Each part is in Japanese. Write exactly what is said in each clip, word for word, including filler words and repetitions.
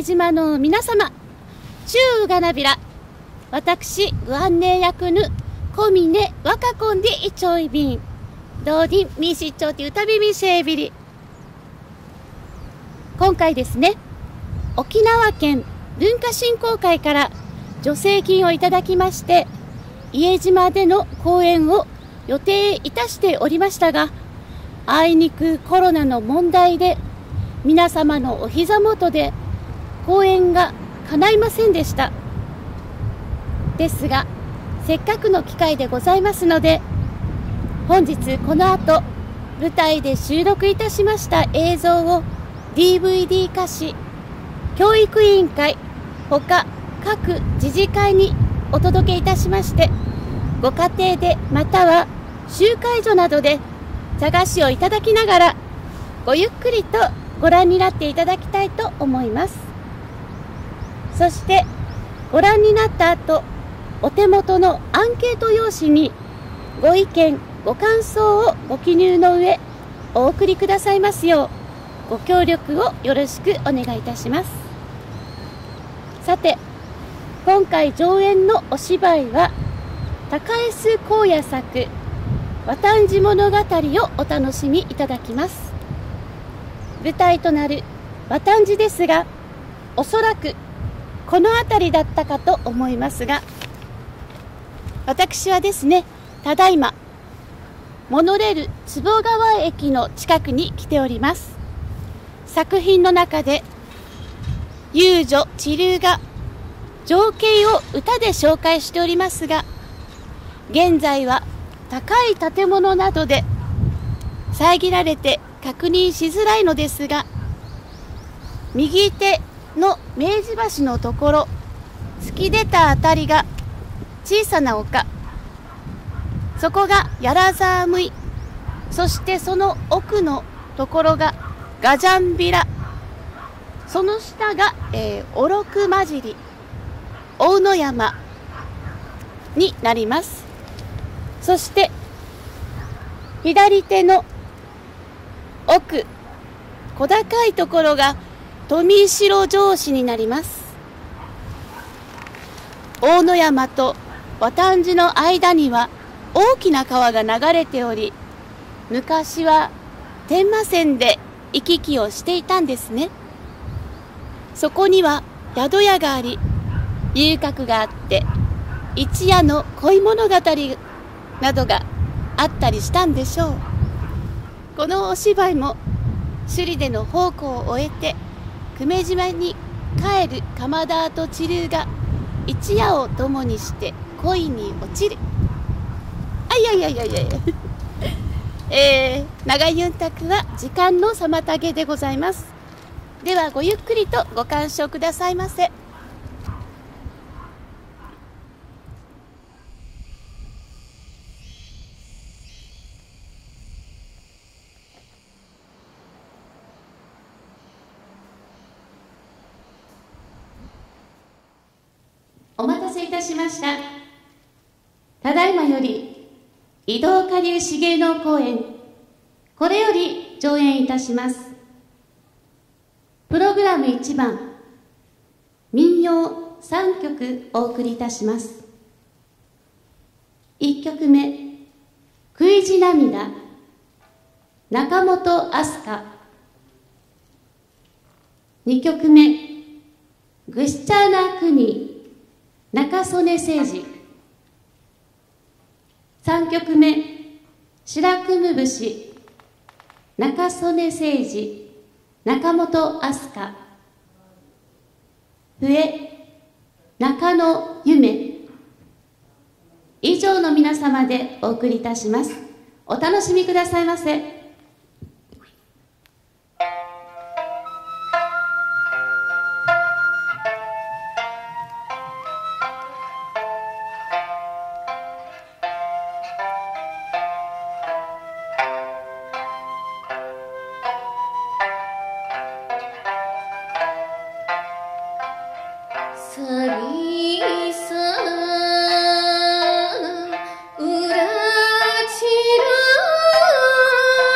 島の皆様、中がなびら、私、ご案内役ぬ、小峰若こんでいちょいびん、どうりんみしちょうてうたびみせいびり。今回ですね、沖縄県文化振興会から助成金をいただきまして、伊江島での公演を予定いたしておりましたが、あいにくコロナの問題で、皆様のお膝元で公演が叶いませんでした。ですが、せっかくの機会でございますので、本日この後、舞台で収録いたしました映像を ディーブイディー 化し、教育委員会ほか各自治会にお届けいたしまして、ご家庭でまたは集会所などで探しをいただきながら、ごゆっくりとご覧になっていただきたいと思います。そしてご覧になった後、お手元のアンケート用紙にご意見ご感想をご記入の上お送りくださいますようご協力をよろしくお願いいたします。さて、今回上演のお芝居は高江洲光也作和丹寺物語をお楽しみいただきます。舞台となる和丹寺ですが、おそらくこの辺りだったかと思いますが、私はですね、ただいまモノレール坪川駅の近くに来ております。作品の中で遊女知流が情景を歌で紹介しておりますが、現在は高い建物などで遮られて確認しづらいのですが、右手の明治橋のところ、突き出たあたりが小さな丘、そこがやらざーむい、そしてその奥のところがガジャンビラ、その下が、えー、おろくまじり、大野山になります。そして左手の奥、小高いところが富城城址になります。大野山と和丹寺の間には大きな川が流れており、昔は天満線で行き来をしていたんですね。そこには宿屋があり、遊郭があって、一夜の恋物語などがあったりしたんでしょう。このお芝居も首里での奉公を終えて久米島に帰る鎌田と知流が一夜を共にして恋に落ちる。あいやいやいやいやいやえー、長いゆんたくは時間の妨げでございます。ではごゆっくりとご鑑賞くださいませ。お待たせいたしました。ただいまより移動下流資芸能公演、これより上演いたします。プログラムいちばん、民謡さんきょくお送りいたします。いっきょくめ、食い地涙、中本飛鳥。にきょくめ、ぐしちゃな国、中曽根誠二。さんきょくめ、白組節、中曽根誠二、中本飛鳥。笛、中野夢。以上の皆様でお送りいたします。お楽しみくださいませ。 さびさ裏散ら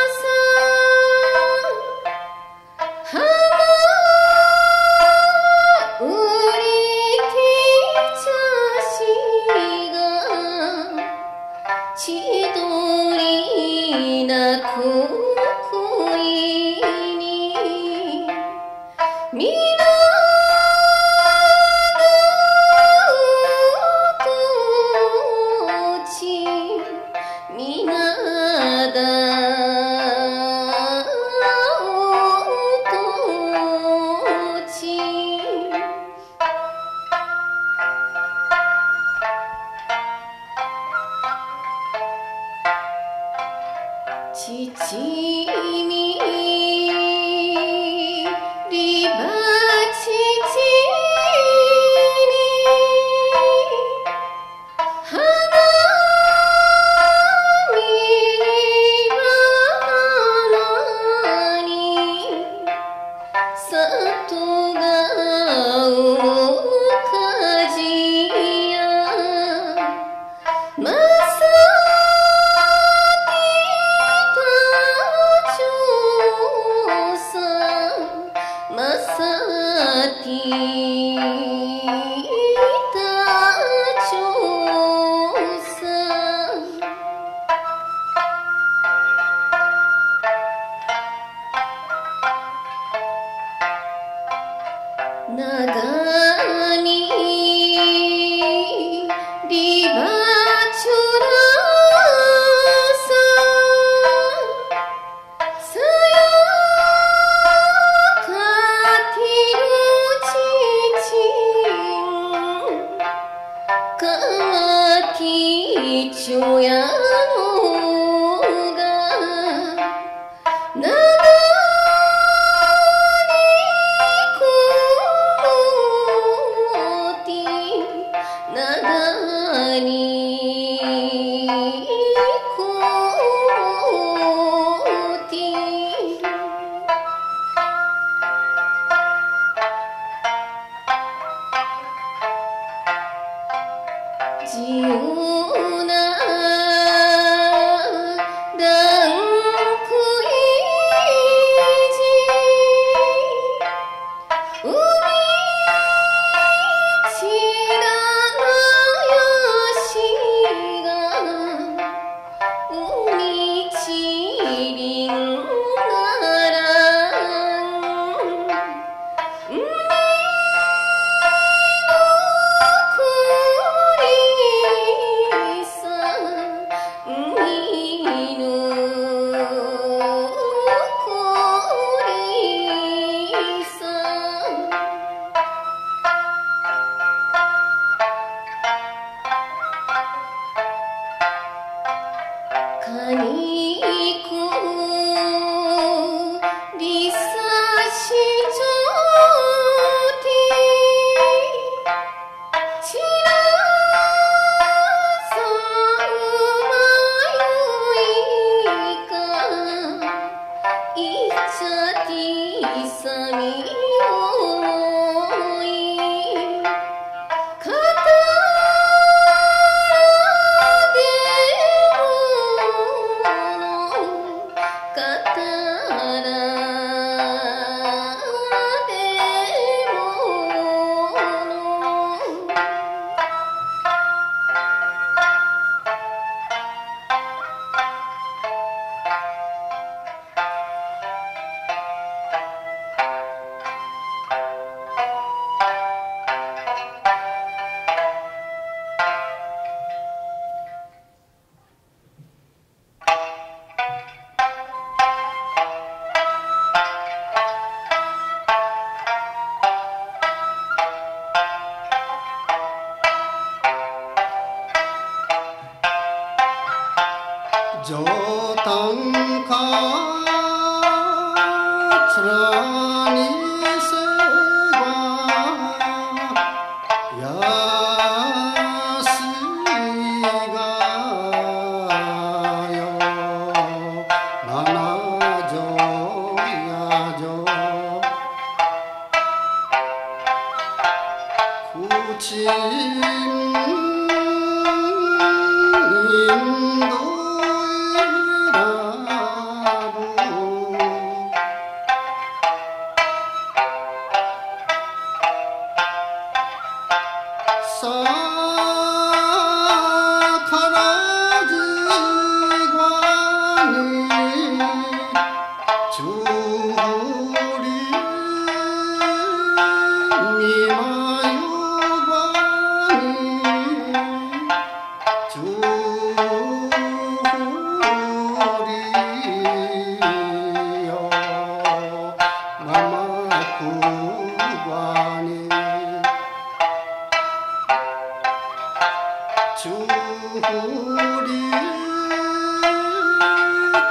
주리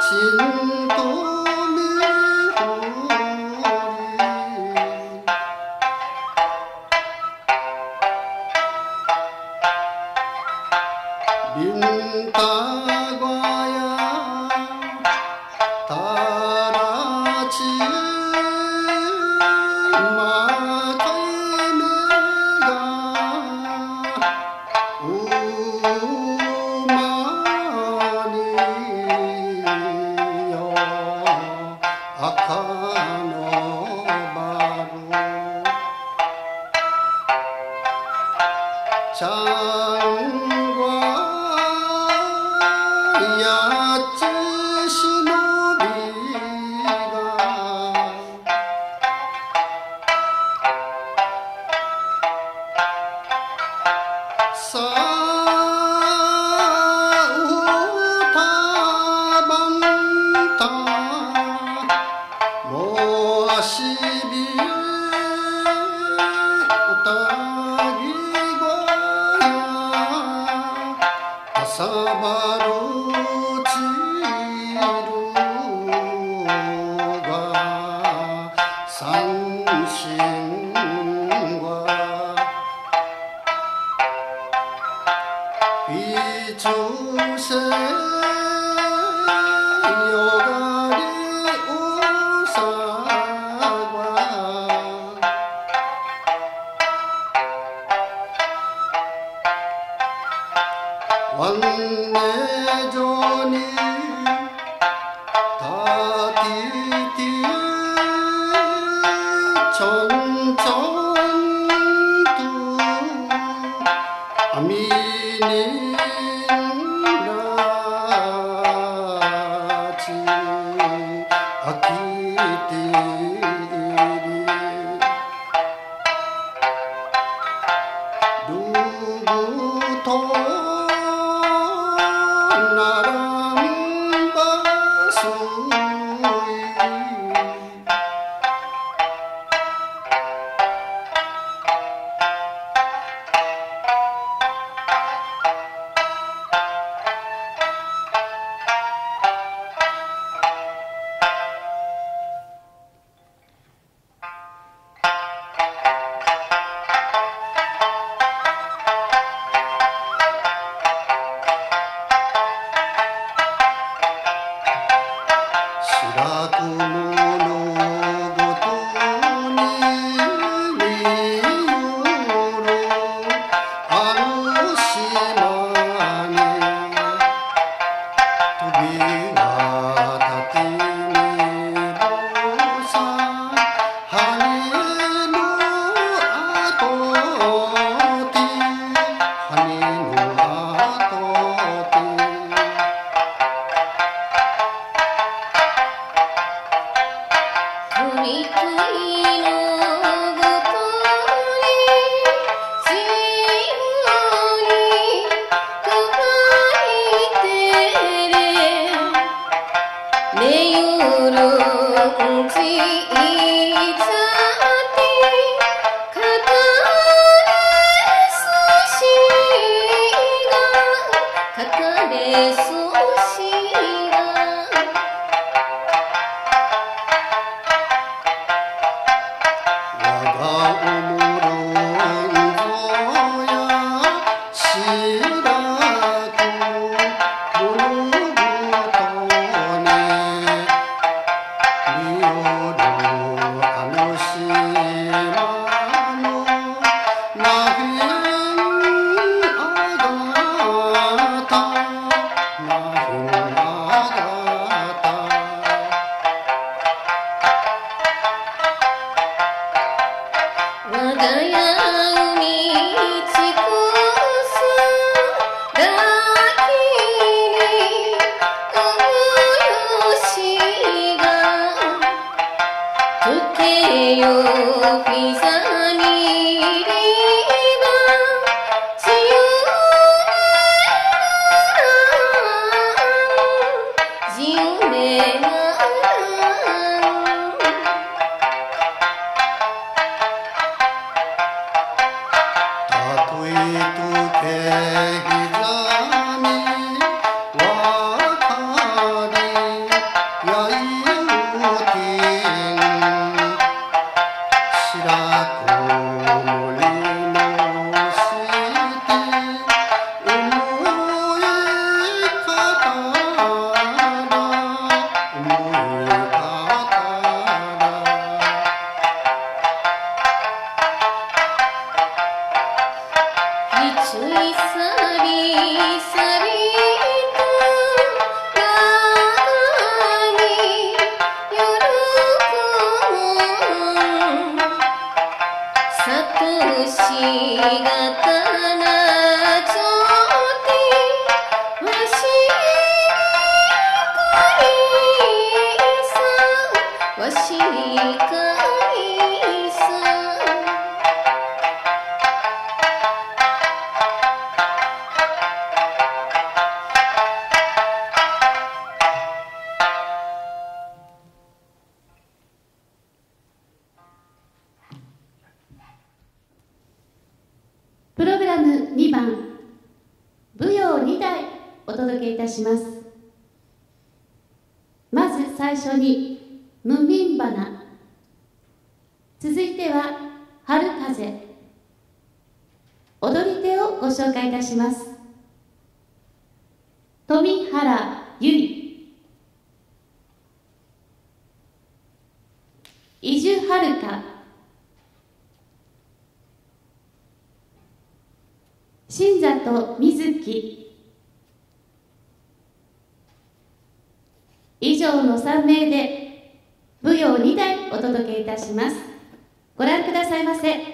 我が家に尽くすプログラムにばん、舞踊にだいお届けいたします。まず最初に無眠花、続いては春風。踊り手をご紹介いたします。富原由衣、伊集遥香、新里瑞希、以上のさんめいで舞踊にだいお届けいたします。ご覧くださいませ。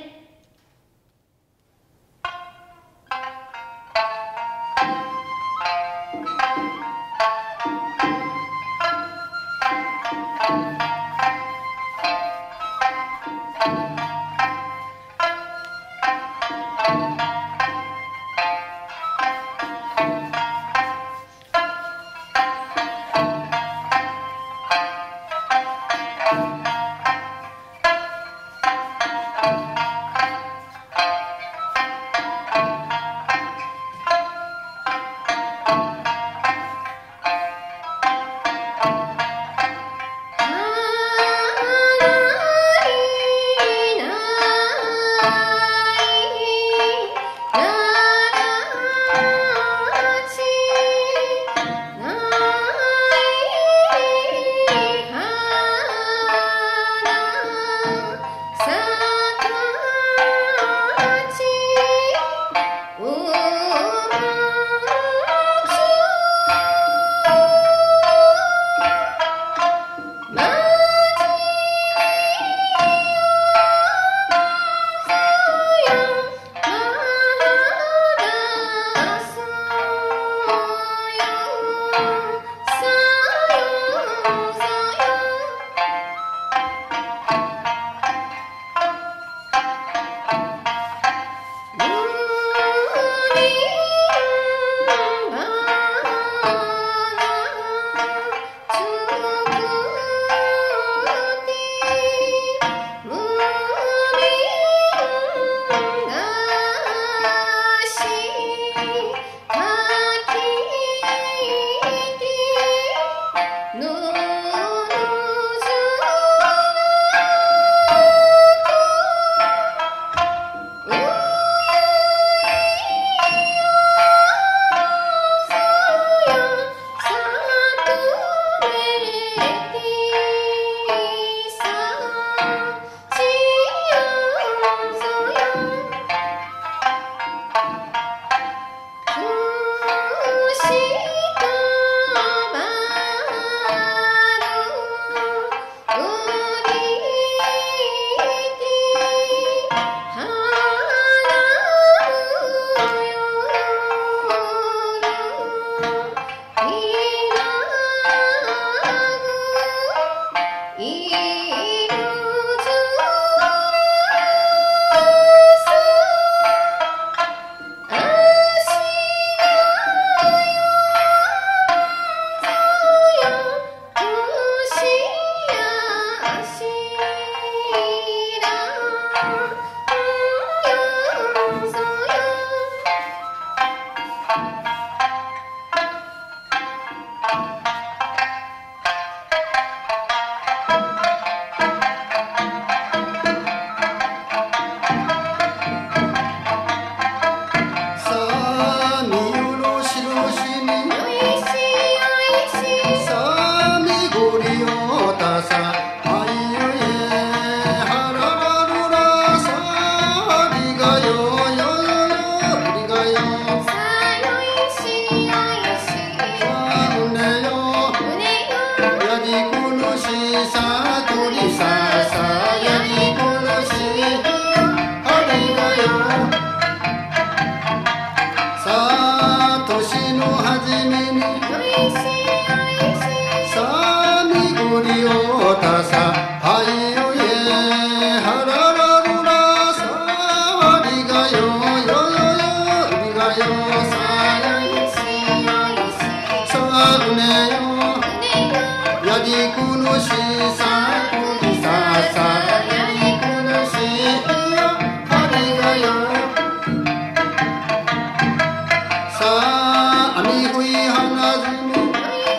さあみふいはなじめ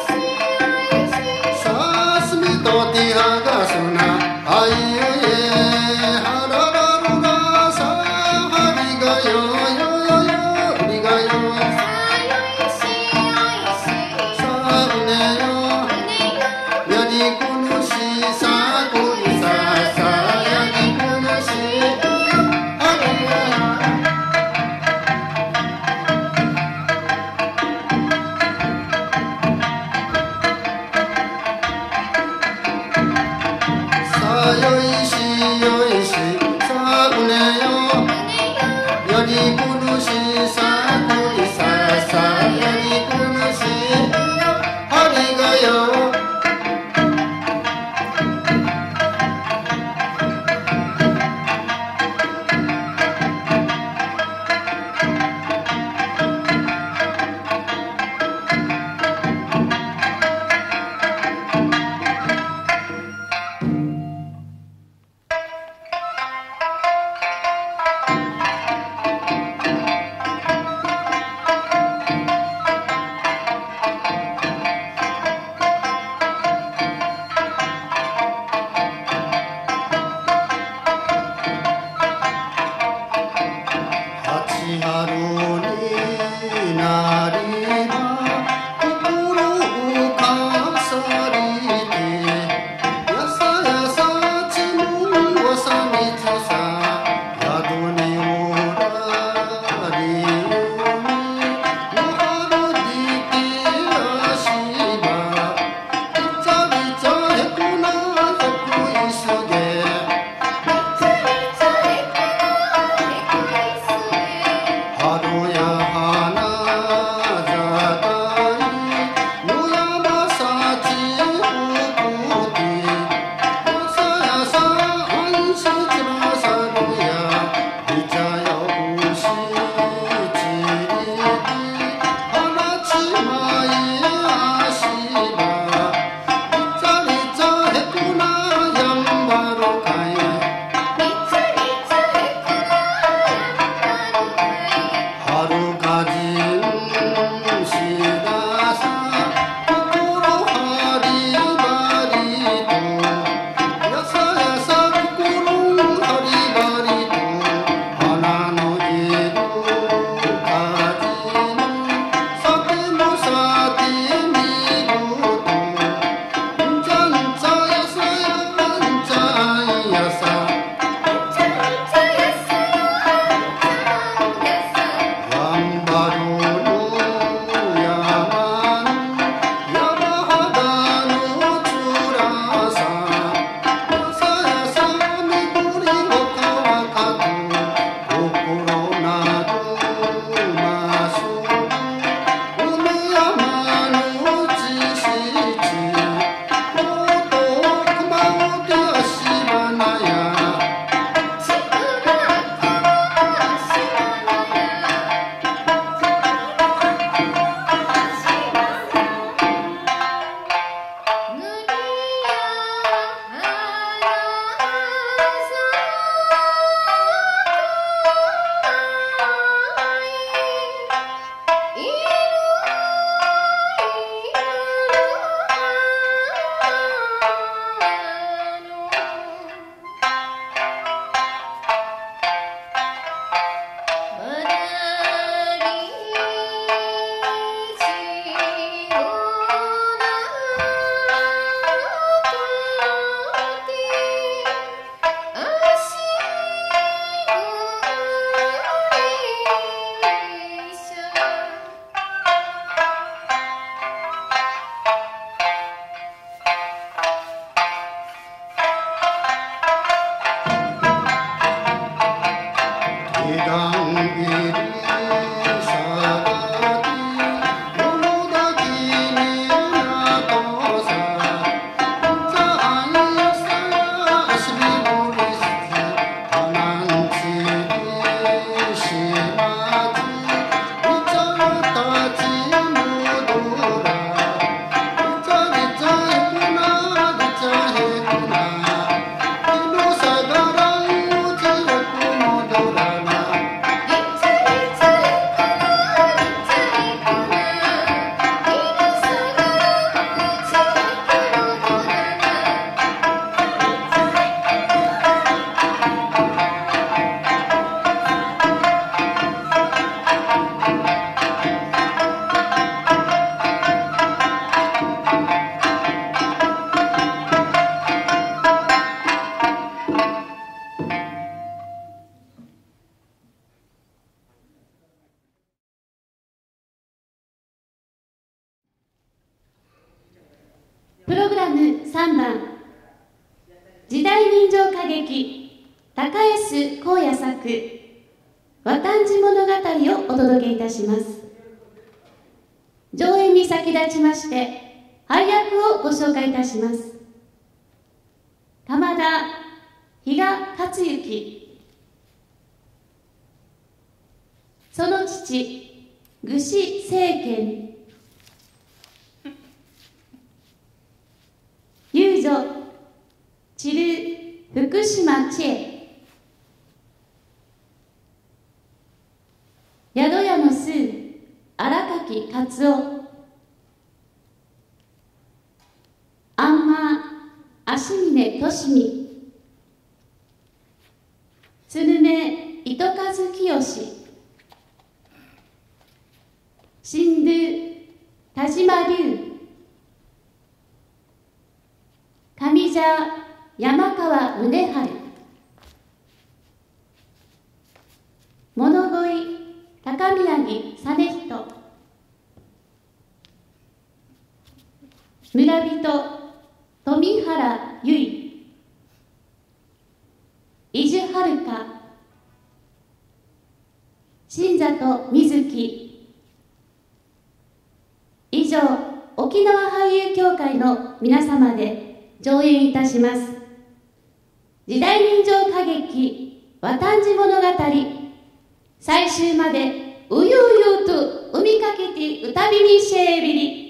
さあすみとてはがすなあいえはららららさあはりがよよよよりがよさあうねよやりこぬしさこりささやりこぬしありがむさんばん時代人情歌劇高安光也作「和漢寺物語」をお届けいたします。上演に先立ちまして配役をご紹介いたします。鎌田比嘉克行、その父具志政権、遊女散る福島千恵、宿屋の枢荒垣勝夫、あんま足峰俊美、鶴音糸数清、神宮田島龍、上座山川宗春、物乞い高宮城実人、村人富原由衣、伊豆遥香、新里瑞希。以上、沖縄俳優協会の皆様で上演いたします。時代人情歌劇和漢寺物語、最終までうゆうゆうと海みかけて歌びにしえびり。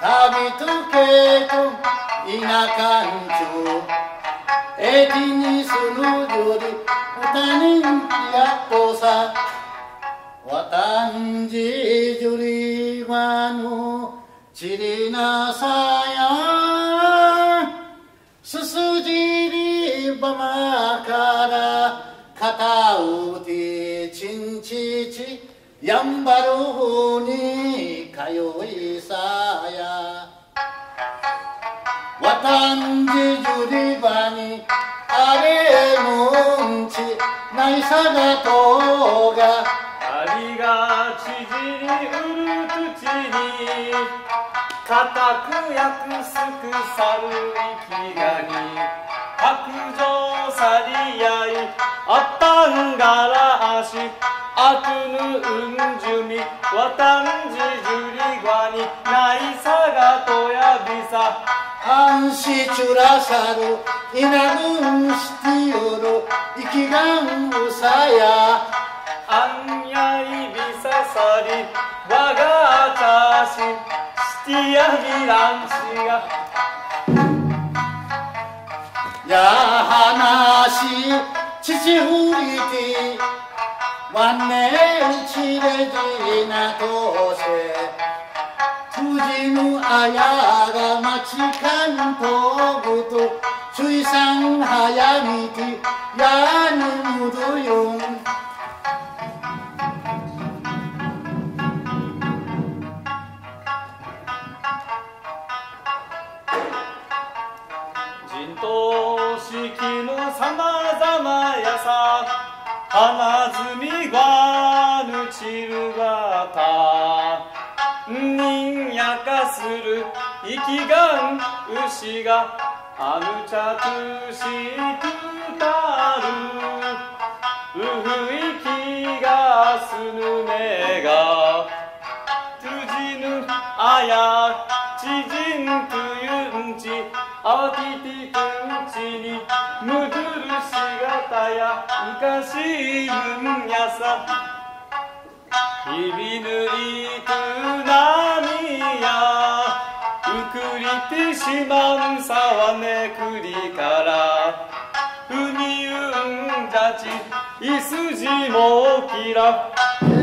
Tabituketong inakancu Etini sunu juri utanin yakosa Watanji juri manu cirina sayang Susujiri bamakara katauti cincici Yambaru ni kayoi saya Watanji juri bani are nunchi naisaga toga Ari ga chijiri uru tuchi ni Kataku yakusuku saru ikigani Hakujo sariyai attangara ashi Akunu unjumi watanji jurigwani naisaga toyabisa Anshi churasaru inagun shitioru ikigan usaya Anyai bisa sari waga tashi shitiyagi ranchi ga Ya hanashi chichihuriti Wanne uchire na tose Fujinu ayaga machikan toguto Suisan hayamiti yanu mudoyon Jinto shiki no samazama yasa Hanazumi ga nuchiru gata Nin yakasuru ikigan ushi ga Anuchatu shikutaru Ufu iki ga sunu me ga Tujinu aya chijin tuyunchi Awatiti kunchi ni muduru shigata ya Ukashi munyasa Hibinu itu nami ya Ukurite shiman sawa mekuri kara Umi unjachi isuji mo kira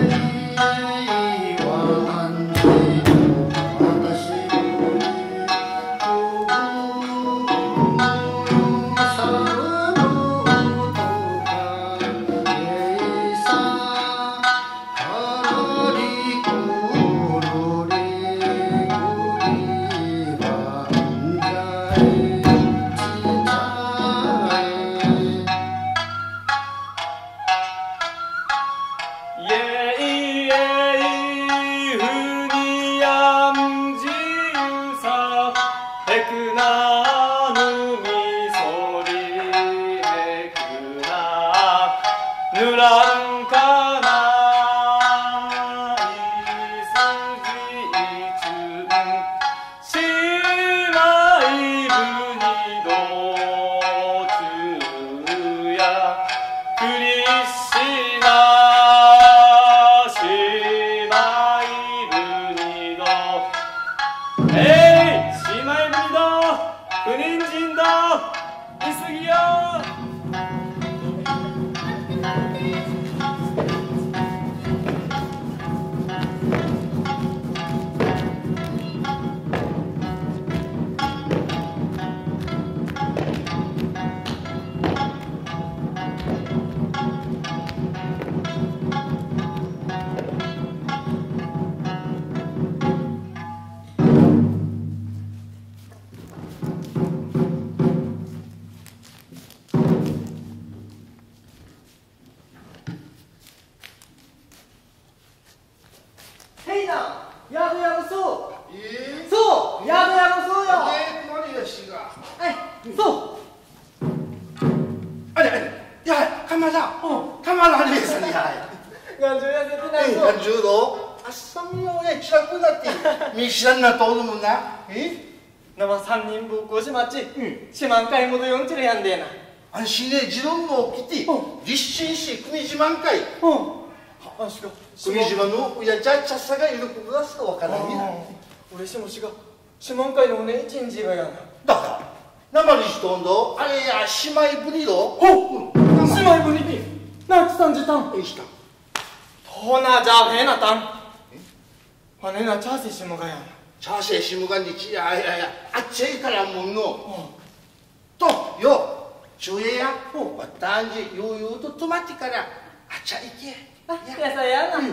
미시란나 떠오르는나? 나마 삼人分ごじ맞지? 응. 십만回もどよんちれやんでな。 아니 시내 지론노 기띠 리신시 구미지만 가이 구미지만 노 우야 자차사가 이렇게 불렀어 와카나니 俺しもしが四万回のおね一日がやな。 だから生にしとんどあれや姉妹ぶりど。 ほっ姉妹分になちさんじたんえしたほなじゃあへなたんはねなチャーセしもがやな。 チャーセーシムがにちやいやいやあっちへからもんのとよ中へやわたんじようようと止まってからあっちゃいけあやさやな。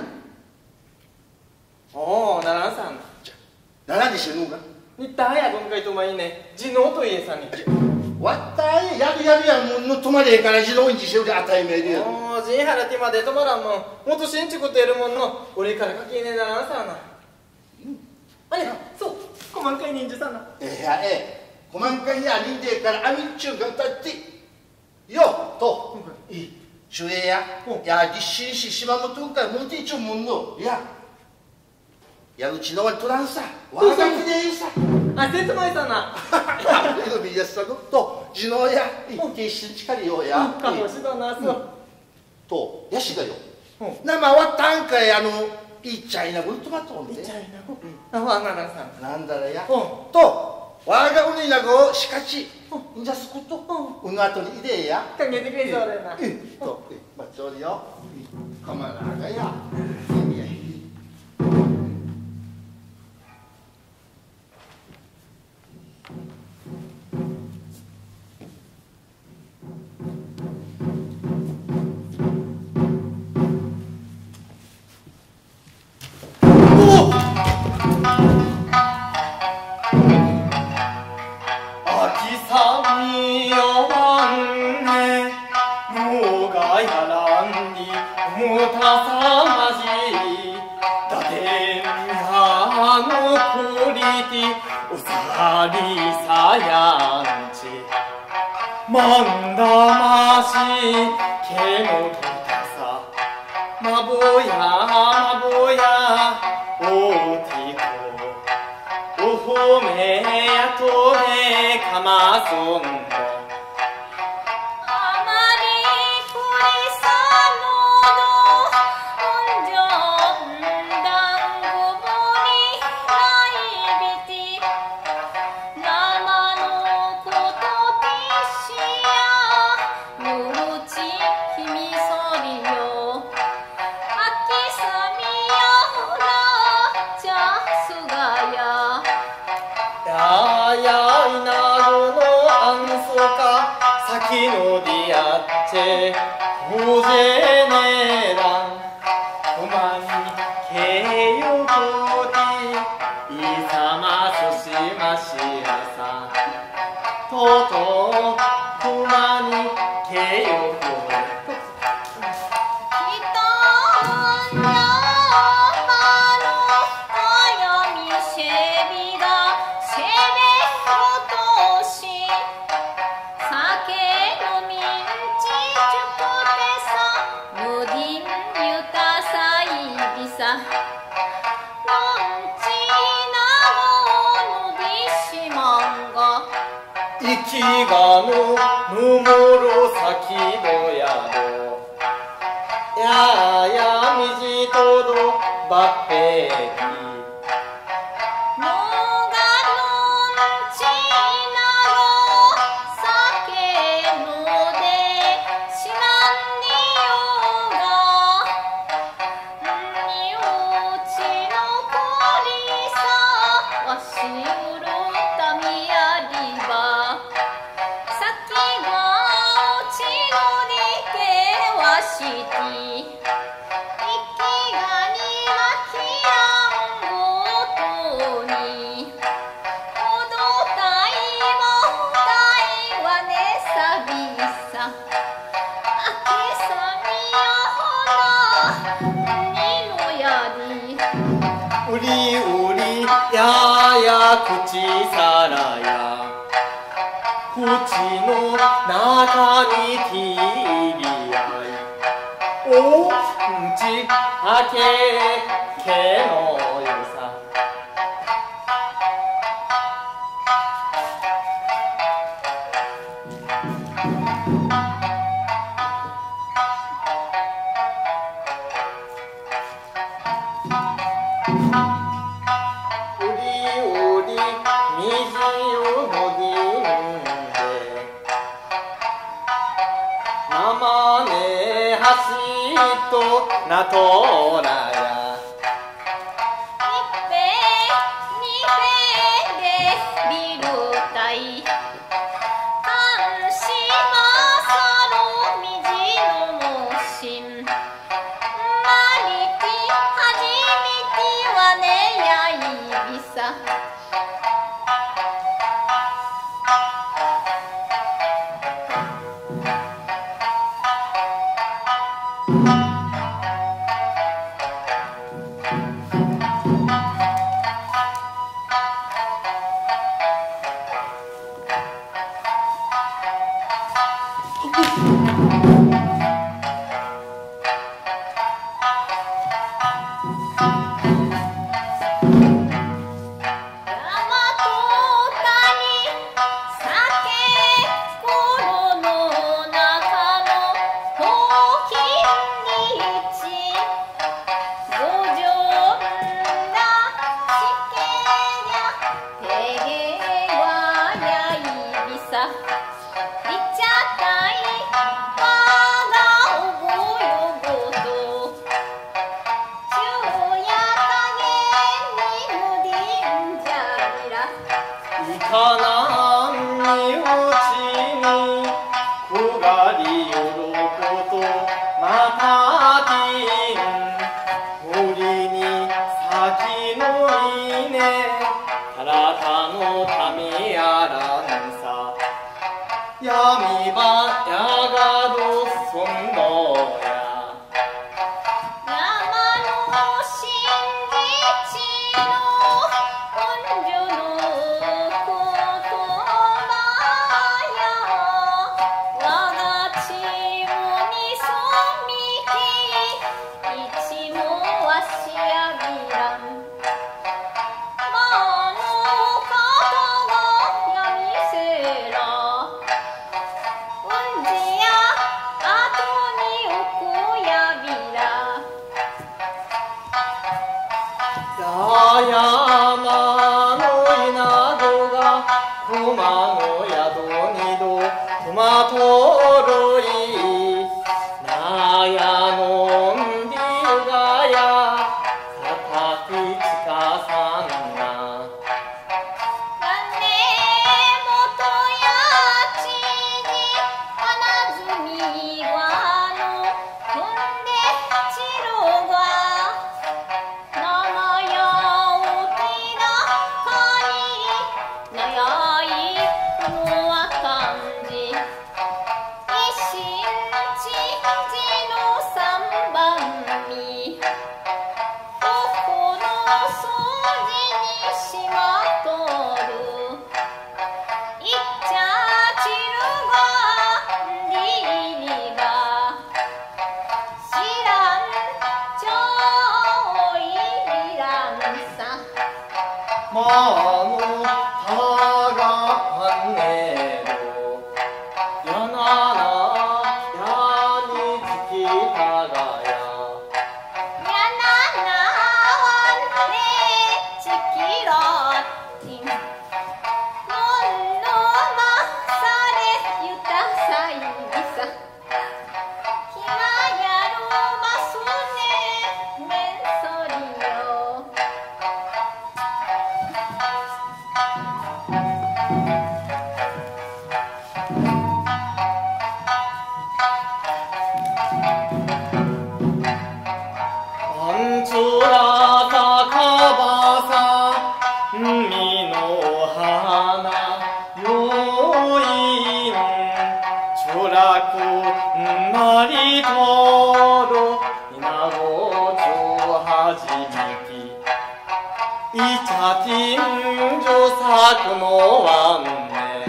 おおならんさんならにしぬがにったんや今回とまいね地のといえさにわったんやるやるやもんの止まれへんから自動にしようで当たり前でやるもう地払ってまで止まらんもんもっと新築とやるもんの俺から書きねえならんさなあれそう細かい忍者さんなえやえ細かいやりんでからあみっちゅうが歌ってよといい中へややぎっしりし島本から持っていちゅうもんのいややうちのはとらんさわがきでいいさあ説明さないのみやすさのと地のや一定しんちかりようやかもしだなそうとやしがよ生はたんかいあのいっちゃいなぶんとまとんでいっちゃいなあわならんさんなんだらやとわがうになごしかちんじゃすことうのあとにいでやかけてくれそうだよなとまあちょうどよかまらがやまんだましけのとたさまぼやまぼやおきこおほめやとめかまそんの先のでやってほぜねらおまにけよこでいさますしましやさととこまにけよこで生きがのぬもろさきどやどややみじとどばっぺきうりうりやや口さらや口の中にきりあいおんちあけけのよさうりうりとなとらや一平二平でビルタイ半島サロミジのもしんマリティはじめてはねやいびさかなんにうちにこがりよろことまたきん森に咲きの稲体のためやらんさ闇ばやがどそんのや山の稲子が熊の宿にど熊とろいなやのんびるがやかたきちかさんなまのたがはねろやななやにつきたがややななはねちきろってんのんのまされゆたさいびさひまやろばすねめんそりよ海の花よいんちょらくなりとろ稲子ちょはじめきいちゃきんじょさくのわんね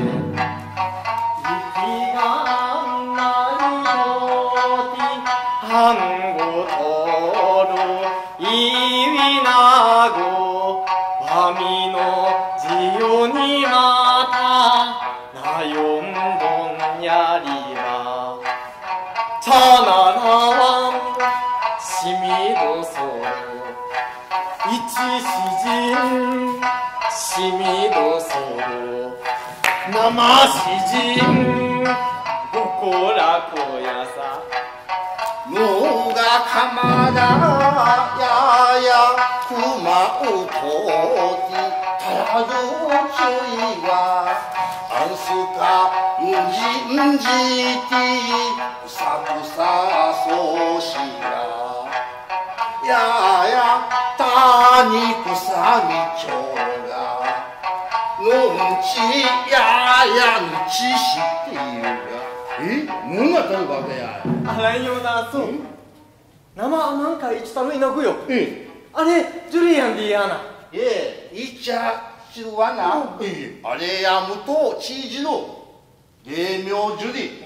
雪がないよきはんごとろいびなごわみのじよにまたなよんどんやりらちゃならわんしみどそろいちしじんしみどそろなましじんごこらこやさのがやかまだややくまうときたらどちいはあんすかんじんじてくさくさそうしらややたにくさみちょがのんちややんちしているがえ何がたるわけやあらんようなそう生あまんかいちたるいなくよえあれジュリアンでいいやなええいっちゃちるわなえあれやむとちいじの霊名樹里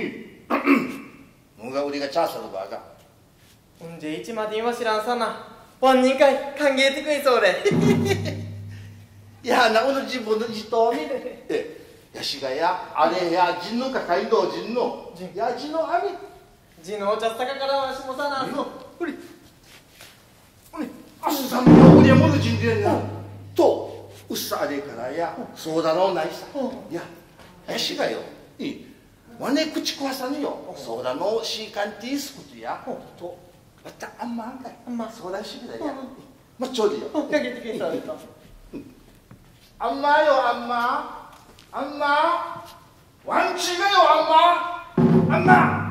うんのが売りがチャーサルバーがほんじゃいちまで今知らんさなワンにんかい歓迎てくいそうでいやなおの自分の自と見れえやしがやあれや人のか街道人のやじのあみじのお茶さかからわしもさなそうほれほれあすさんのおりやもの人でなとうっさあれからやそうだろうないさいややしがよいいわね口壊さぬよそうだのシーカンティースことやとまたあんまあんかいあんまそうだしだやまちょうでよかけてくいそうであんまよあんまあんまワンチがよあんまあんま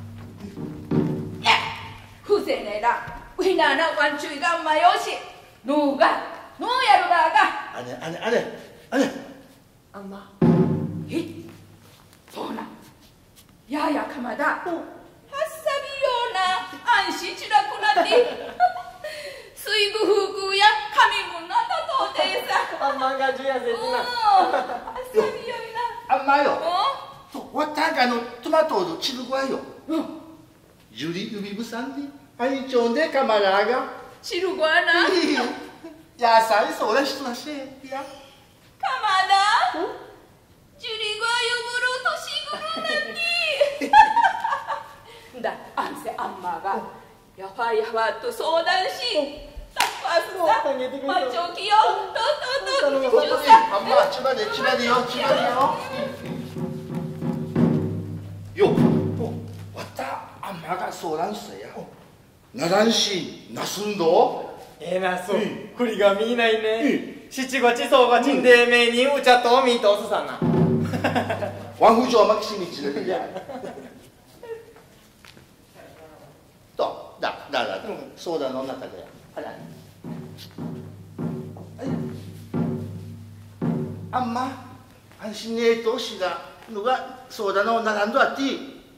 ふせねえなウィナーなワンチュイがんまよしのうがのうやるだがあれあれあれあれあんまえそうなややかまだはっさびような安心ちらくなって水具風空や神もなたとてさあんまんがじゅやせうんつなはっさびよいなあんまようとわたがのトマトのチルゴアよんジュリ指ぶさんであいちょんでカマラが知るごやなやさいそうな人だしいやかまだジュリゴ呼ぶるとしぐるなんてだあんせあんまがやわやわと相談しタッパースさまちょきよとととととさあんま千葉で千葉でよ千葉でよよわたあんまがそうなんすやならんしなすんどええなそう栗が見ないね七五地層がちんでめにうちゃとみとすさなワンフジョーマキシミチでやとだだだそうだの中であらあんま安心ねえとしがのがそうだの並んどあって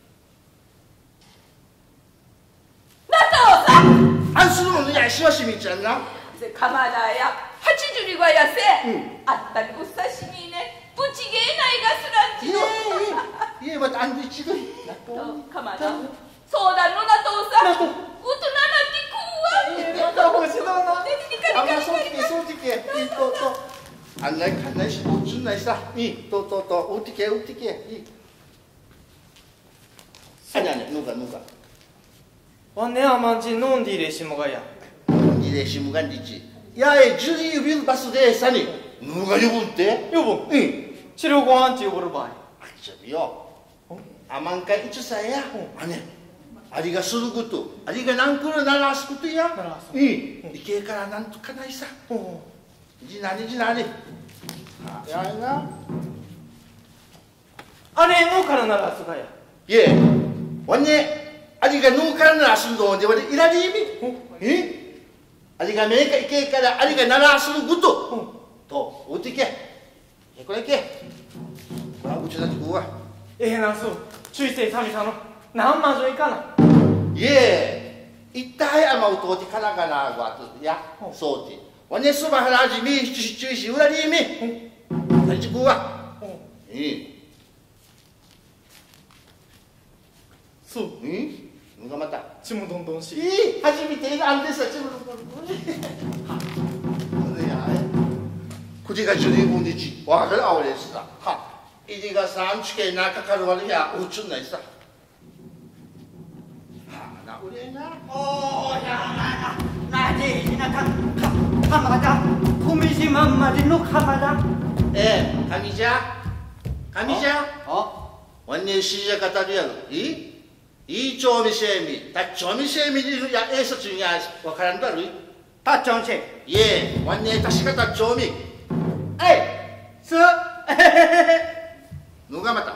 なとさあんするものやしわしみちゃんなかまだや八十里はやせ、うん、あったりうさしにねぶちげえないがすらんちのいえいえまたあんでちどいかまだそうだのなとさうとななってくわまた欲しだなあんまそうじけそうじけいいととあんないかんないしおつんないさいいとととうってけうってけいいあにゃねぬかぬかわねあまんち飲んでいれしもがやにでしむがんりちやえジュリービルバスでさにぬが呼ぶんって呼ぶうん治療ごはんち呼ぶる場合あちょよあまんかいつさやあねありがすることありがなんくるならすことやいいいけからなんとかないさじなにじなにやいなあれのからならすがやいえわねありがのからならすんどんでわでいらりみえありがめかいけからありがならすることとおってけえこれけこらうちだってこうはええなそう注意せいさみさの何万じょいかな。 いえ、一体あまうとおてかなかなごあとや、そうて。わねすばはらじみ、しちしちゅいし、うらりみ。何ちくわ。いい。 そう。 うん。ぬがまた。 ちもどんどんし。 いい。初めてあんですわ、ちもどんどん。これや。くじがじゅうにち、わかるあおれすか。は。いりがさんちけなかかるわりや、うちゅんないさ。うれなおーやななでいなかか鎌田米島までの鎌田ええ神じゃ神じゃあわんねしじゃかたるやろいい 이 조미세미 다 조미세미를 야 에서 중요한 와카란다 루이 다정세 예 완내 다시가 다 조미 에이 스 누가 맞다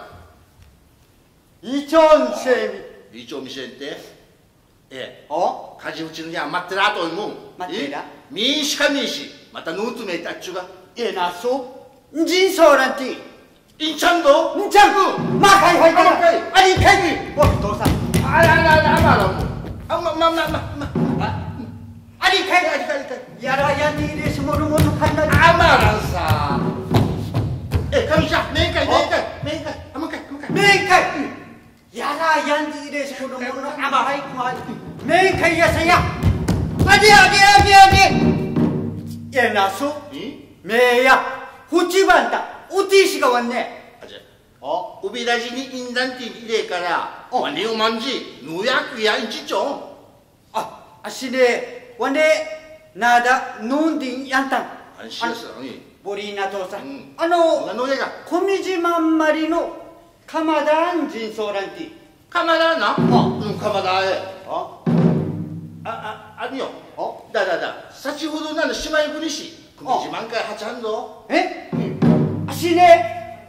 이천세미 이 조미세인데 예 어? 가지 붙이는 게 안 맞더라 또 뭐. 맞더라? 민시가 민시 맞다 눈뜨에 따주가 예나소 진소란티 인천도 인천 마카이 화이팅 마카이. 아니 카이 뭐 도사 아나나나나나뭐 아마마마마 아니 카이 아니 아니 아니 야라야니 이래서 모르모르 간다 아마란사 에 감사 메이카이 메이카이 메이카이 한번 가이 한번 가이 메이카이 야라야니 이래서 모르모르 아마하이 쿠마이 메이카이 야사야 어디 어디 어디 어디 예나소 이 메야 후치반다 우티시가 왔네 아제 어? 우비다지니 인단띠 이래까라 어. 완리 우만지 누야꾸야 인지죠 아 아시네 왔네 나다 논딩 얀탄 안시였어 아니 보리나 도사 음. 아노 누가 노래가 코미지만 마리노 카마단 진소란티 카마다나 어. 응 카마다에 어? 아아 아니요 어? 다다다先ほどなの姉妹分子組島んかいはちはんぞ 에? 아시네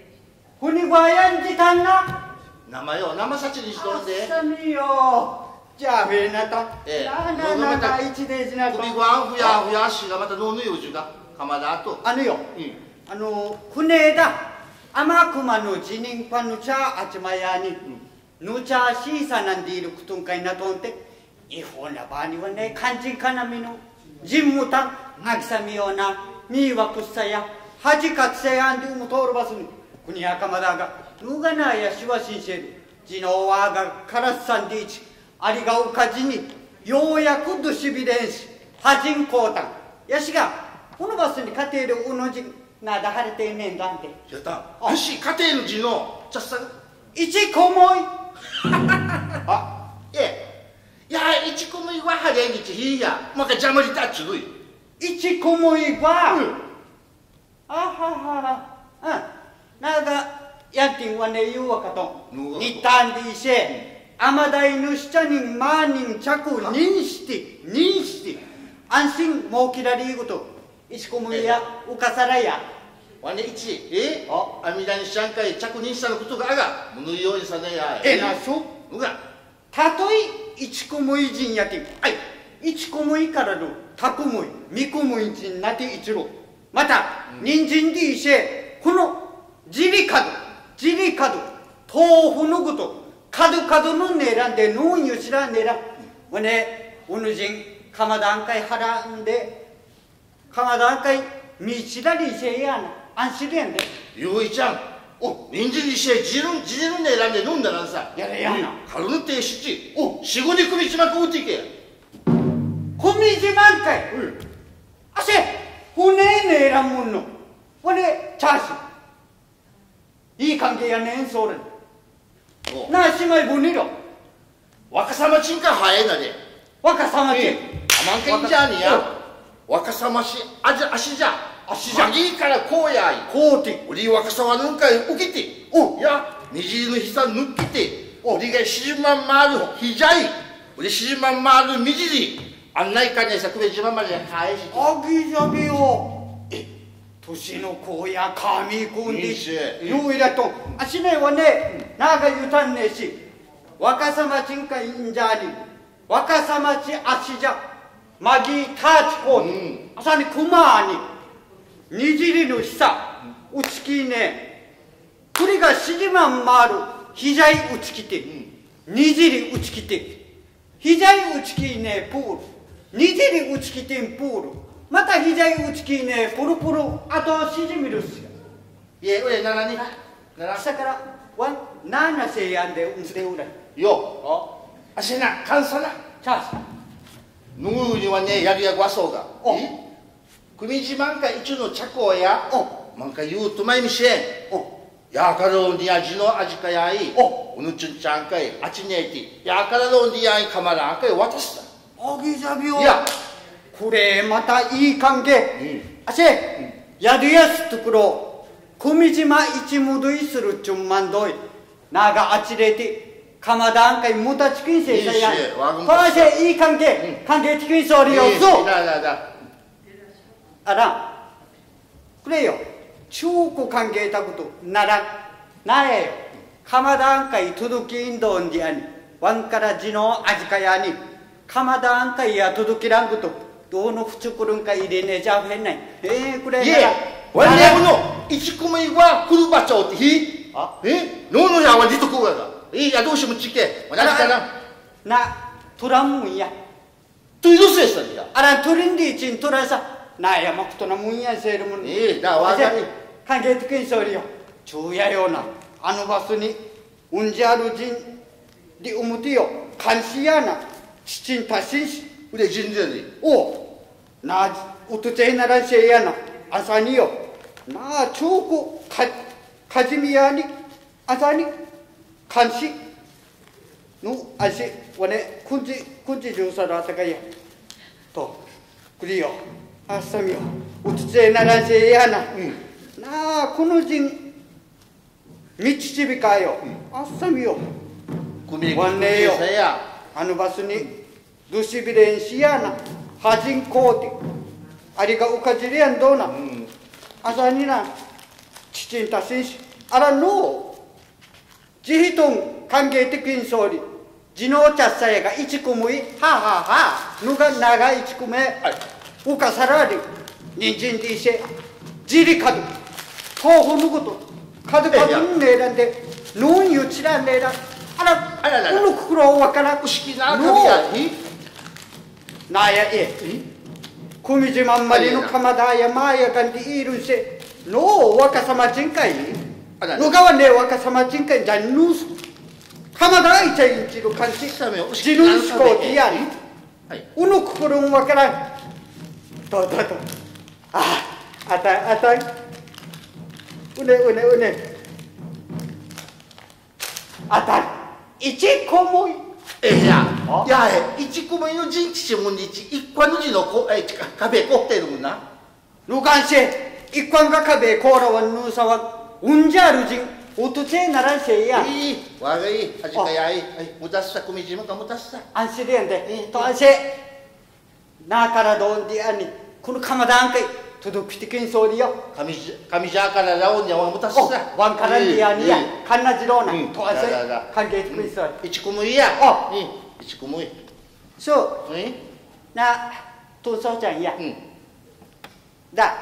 후니과얀지 단나 名前を生幸にしとるんで 아싸미요 자베나타 예. 나나나나 이치데지나 首がふやふやしがまた脳の用事が鎌田と 아니요 うん 아노 후네다 아마쿠마노 지닝파누차 아치마야니 누차 시사난디르 쿠퉁카이나 돈테 이호나 바니와네 칸진카나미노 짐무탕 악사미오나 미와쿠사야 하지카츠야한디 우무토르바스니 쿠니아카마다가 누가나야 시와신셰루 지노와가 카라산디치 아리가 우카지니 요야쿠 두시비렌시 하진코탕 야시가 우노바스니 카테르 우노지 나다 하르테 넨단테 やったあよし家庭の字のちゃっさが 이치 코모이 아 えいやいちこもいははげんぎちひいやまかじゃまりたっちゅうい 이치 코모이과 응. 아하하 아 나가 얀팅 와네 유와카토 누가? 니탄디셰 아마다이 누시차닝 마닝 자꾸 닌시티 닌시티 안싱 모키라리고토 이치 코모이야 우카사라야 わねいちえああみだにしゃんかい着任したのことがあがむぬようにさねやえなそううがたとえ一コモイ人やてはい一コモイからのタコモイミコモイ人なて一郎また人参でいせこのジリカドジリカド豆腐のことカドカドのねらんでのんよしらねらわねおぬじんかまだんかいはらんでかまだんかいみちらりせやな安心やんでゆういちゃんお人参にしてじるんじるんね選んで飲んだらさやれやんな軽ぬってしちおしごに首ちまくうていけコミジマンカイあせ船ねえらんもんのわねチャーシいい関係やねんそれおなあしまいぶにろ若さまちんかはえなで若さまちあまんかいんじゃにや若さましあじゃ足じゃ足じゃまぎいからこうやいこうて 우리若さはぬんかい受けておや虹のひさ抜きて우리가 시집만 마루 희자이 우리 시집만 마루 미지리 안나이까지 그래지만 말이야 가야지 あぎじゃびよえ年の子や神くんでいいしよういらとあしねはねながゆたんねし若さまちんかいんじゃに若さまちあしじゃまぎたちこうんあさにくまににじりのひさうちきねくりがしじまんまるひじゃいうちきてにじりうちきてひじゃいうちきねプールにじりうちきてんプールまたひじゃいうちきねプルプルあとしじみるっすよ 예 우리 나라니 나라 下からわんななせやんでうんでうら 요 아시나 간사나 チャース 누구니 왔네 야리야 와서가 어. 이 금이지만가 이주노 찾고야 어. 만가 유또 마이미시엔 어. 야카로 니아지노 아지카야이 어. 오늘 춘짱까이 아치네티 야카로 니아이 카마라 아까이 와타스다 あぎじゃびよいやこれまたいい関係あせやるやすところ組島一無どいするちゅんまんどいながあちれて鎌田んかいもたちくんせいさや。 いいしわがままこのせいい関係、関係的にそれよ、そう。 だだだ。 あら、くれよ。中古関係たことなら、なえよ。鎌田んかい届きインドンディアに、ワンから地の味かやに、鎌田んかいや届きらんこと、どうのふちくるんか入れねえじゃへんない。えー、くれいえ、わねこの一組は来るばちゃおってひ。 あえ、ののやわりとこがが。え、やどうしもちけ。わなかな。 な、トランムンや。 といどせさんや。 あら、トリンディーチントラさ、なやまくとなもんやせるもん。 ええ、だわかり。 関係的にそれよ。昼夜ような、あのバスに、うんじゃるじん、でおむてよ、監視やな、ちちんたしんし。 うでじんぜり。 おなあ、おとちゃいならせやな、朝によ。なあ、ちょうこ、か、かじみやに、朝に、監視。の、あし、わね、くんじ、くんじじゅうさらあたかや。と、くりよ。あさみよ。おとちゃいならせやな。うん。なあ、この人、みちちびかよ。あさみよ。わねよ。あのバスに、どしびれんしやな。はじんこうて。ありがうかじりやんどうな。あさにな。ちちんたしんし。あらのう。じひとん関係的にそうり。じのうちゃっさやがいちこむい。はあはあはあ。ぬが長いちこめ。うかさらり。にんじんでいせ。じりかど。豆腐のこと。かどかどんねえらんで。のんゆちらんねえらん。あら、 あらららこの袋わからん。 うしきなかみやひ。 なやえ。くみじまんまりのかまだやまやかんでいるんせ。のう若さまちんかい。のがわね若さまちんかいじゃんぬす。かまだいちゃいんちるかんし。じぬんしこうてやり。うの心んわからん。どうどうどう。ああ、あたあた。うねうねうね。あた。いちこもい。 ええや。やえ、一組の人知もんにち、一般の字のこ、え、壁こってるもんな。 ぬかんせ。一般が壁こらわぬさわ。うんじゃるじん。おとちえならんせや。 いい、わがいい、はじかやい。むたすさ、組じもかむたすさ。 あんせでやんで。とあんせ。なからどんでやに。このかまだんかい。届きてけんそうりよ。 上じ上じゃかららおんやわむたすさ。 ワンからんでやにや。かんなじろうな。 うんとあんせだだだ。 関係てくんそうり。 一組いや。 あうん、一組い。 そう。 えな、とそうちゃんや。 うん。 だ。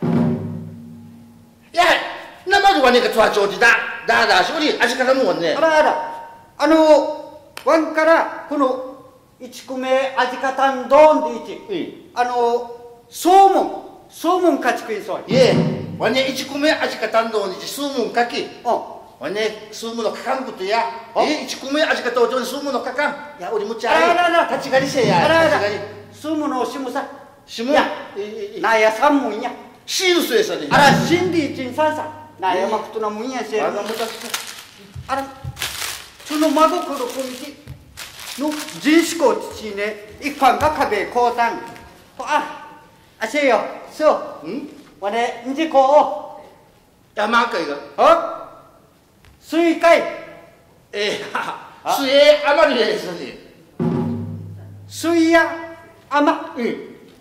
やなまるわねかつわちょうじだ。だだしおり、味からもんねあ。らあら。あの、ワンからこの一個目味かたんどんでいち。 うんあの、そうもん。そうもんかちくんそうり。 いえ、わね一組味かたんどんにち、すむんかき。 うん。 わね、すむのかかんことや。 あえ、一組味かたおじょにすむのかかん。いや、おりむちゃい。 あららら立ち狩りせや。 あらあら立ち狩り。 すむのおしむさ。 しむいやえええなやさんもんや。 シールスエさで。 あら、しんでいちんさんさ。なやまくとなもんやせある。 がむたす。 あら、その孫このこみちの人種こうちね、一般が壁こうたん。あ、あせよ、そう。 んわね、んじこ山かいが。 う。あ水海。 ええ、はすえあまりえさで。 水や、あま。 うん。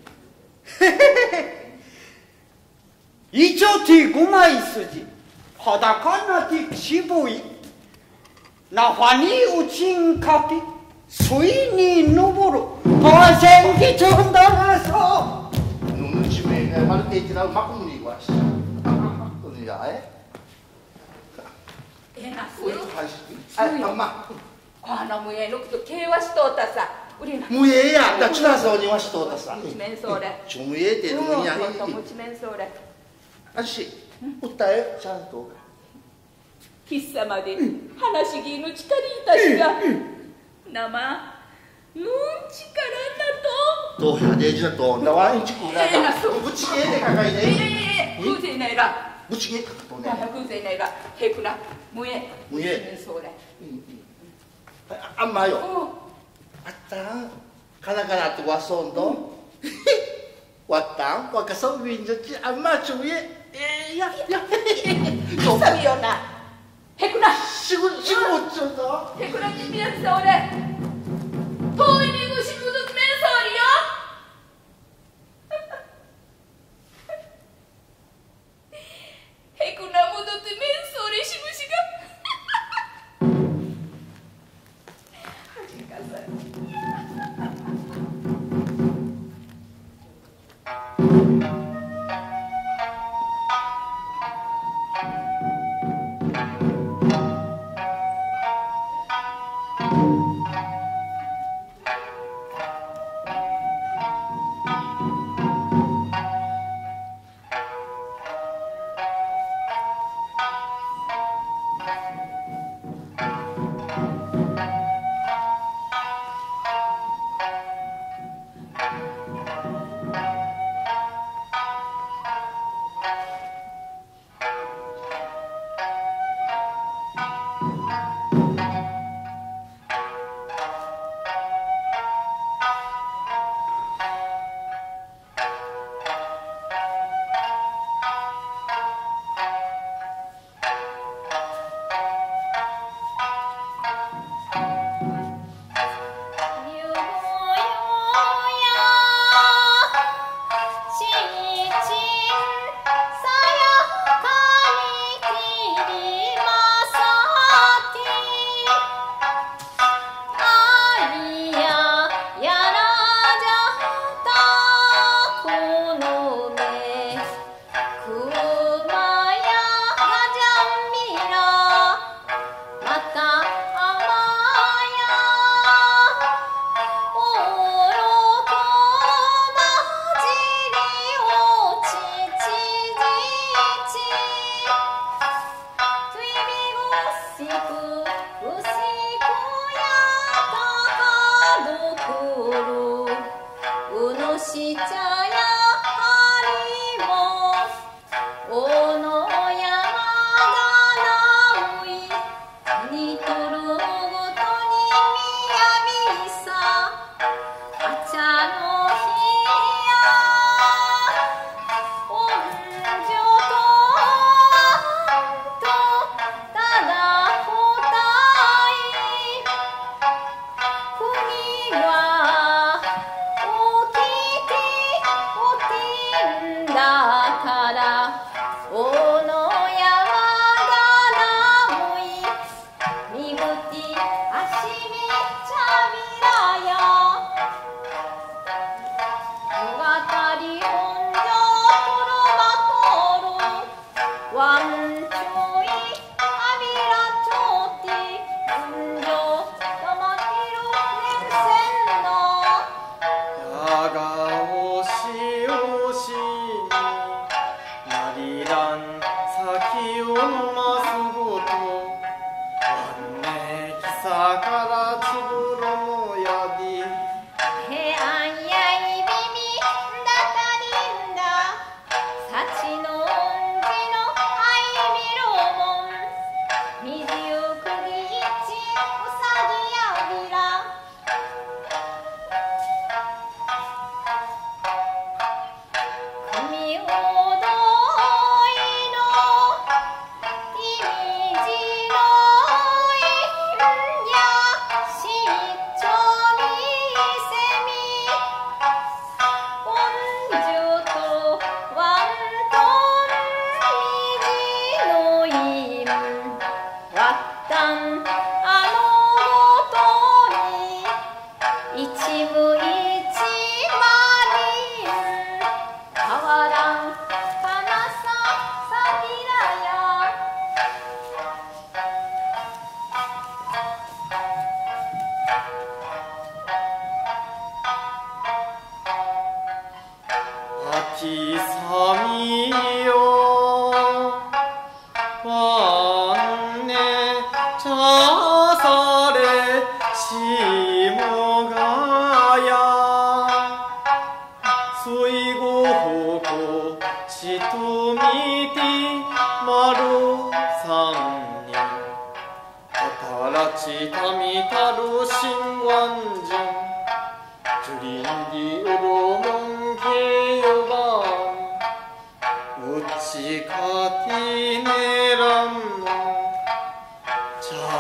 いちょてごまいすじ。裸なてしぼい。なファにうちんかけ。水に登る。とわせんきちょんだなそう。 ぬぬちめがまるていてなまくむりわし。いやえ。 えなすおいはし。あ、あま。 あなむえのくとけいわしとったさうりなむえや、だちらさおにわしとたさ。 むちめんそうれちょむえてるうんむや。 ほんとむちめんそうれあし、歌えちゃんと。 喫茶まで話ぎのちかりいたしがなまうんちからどうやでじなとんだわんちくらええなそうぶちげでかかいなといやいで。 やいや風情ないらぶちげかかとね。 風情ないらへくなむえむえむちめんそうれああんまよ。 おあったん。かなかなとわそんど。わったん。わかそびんじゃちあんまちゅうえ。えやや。 さびよなへくなし 지금 지금 어쩌다? 백호랑님 미역사 오래 도인이 구십 무득 맨소리요? 백호나 무득 맨소리 시무시가 아직 갔어요. 우치 가티네람 자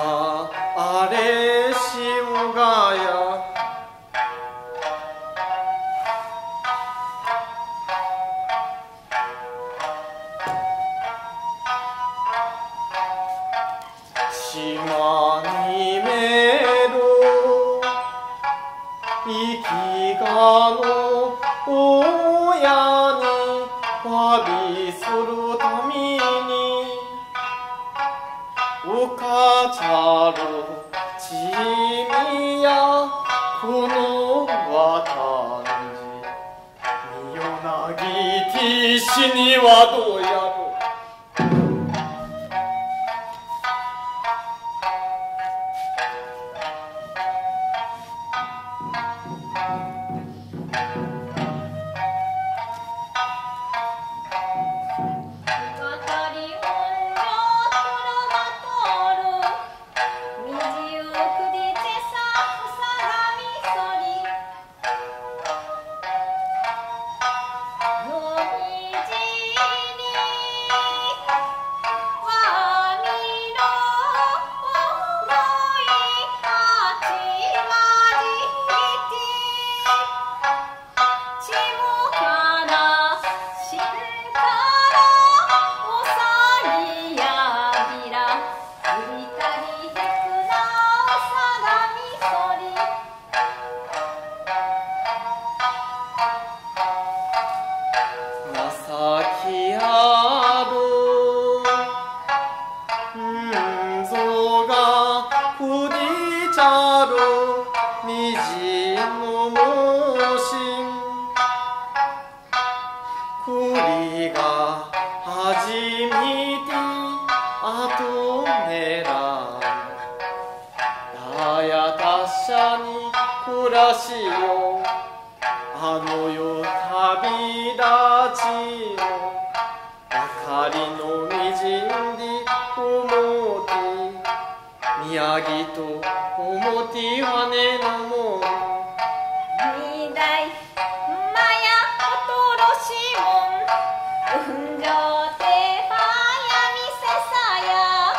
やにわびするためにうかちゃるちみやこのわたんじみよなぎてしにはどうやろあの夜旅立ちの明かりのみじんで思って宮城と思って羽のもん二代まやおとろしもんうんじょうてばやみせさや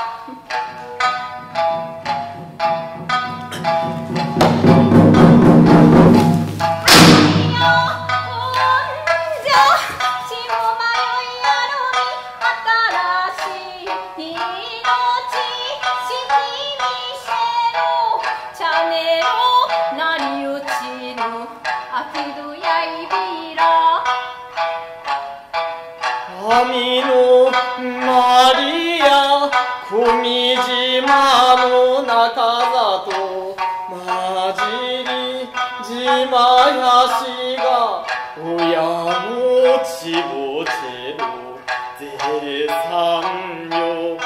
網のマリア小見島の中里混じり島やしが親のちぼちろ絶賛よ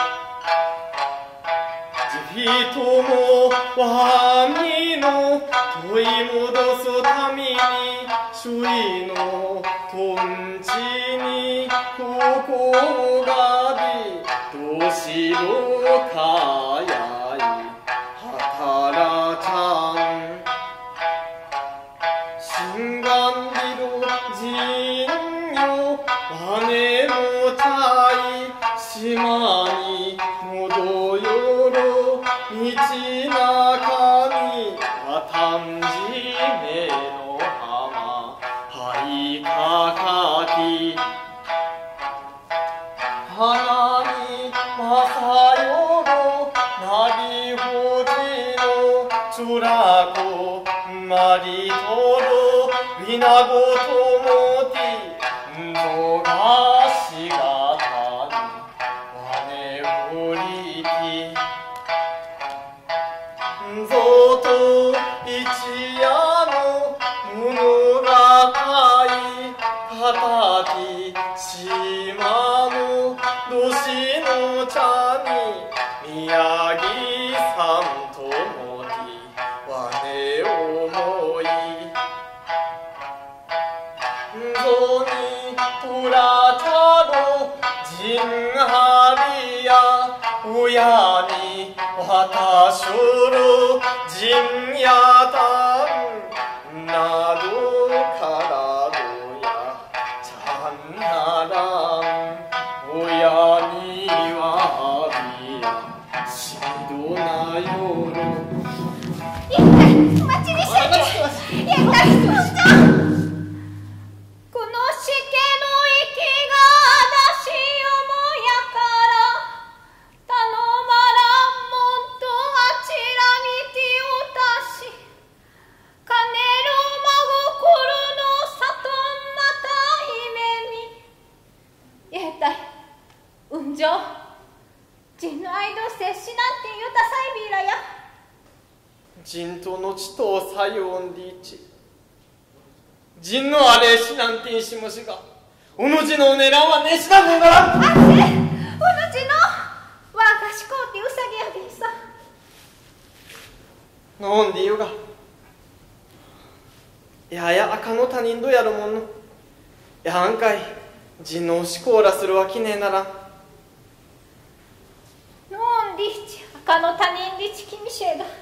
人も網の問い戻すために周囲のとんちにここがりどしろかやいはたらちゃん心眼びろ人よ姉のちゃい島に戻よろ道中にはたんじめの浜はいかかき花にまさよろなりほじのちょらこまりとろみなごともてんぞがしがたにわねおりきぞと一夜の物語たき島のどしの茶に宮城さんともにわね思いぞにとらたろじんはりや親にわたしょろじんやたんなどからどやちゃんならん親にはびやしどなよろ待ちにしゃけいやだいどうじゃこのしけの息がだしよもやから頼まらんもんとあちら見ておたし金の真心の里またいじょ人の愛の接しなんて言うたさいびらや人とのちとさよんでいち人のあれしなんてんしもしがおのじのおねらんはねしなもんがらあっせおのじのわがしこうてうさぎやでさのんでよがやや赤の他人どやるもんのやはんかい人のしこうらするわきねえならのんりち赤の他人りちきみしえがた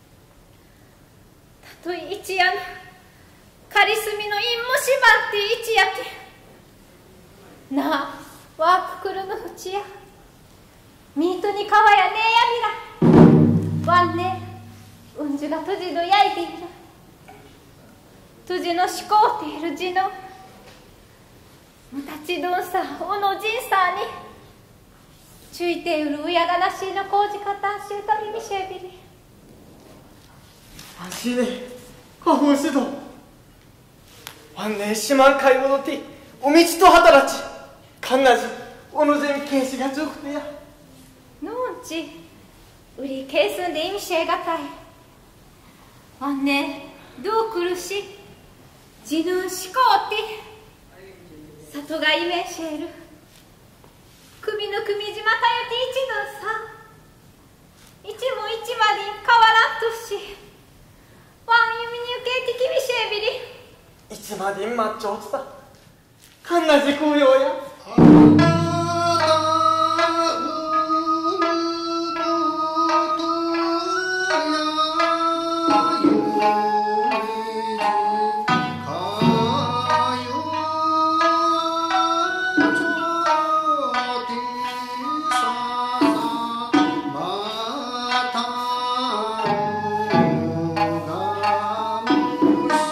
とえ一夜のかりすみの陰もしばって一夜けなあわくくるのふちやミートに川やねえやびらわんねうんじゅがとじどやいているとじのしこうているじのむたちどんさおのじんさにちゅいてうるうやがなしのこうじかたんしゅうたびみしえびりあんしね花粉しどあんねしまん買い物ておみちと働ちかんなじおのぜんけいしがちょくてやのんちうりけいすんでいみしえがたいあんねどう苦しじぬんしこうて里がいめんしえる首の組じまたよて一度さ一も一まで変わらんとしワン弓に受けてきみしえびりいつまでんまっちょうつたかんなじこうようや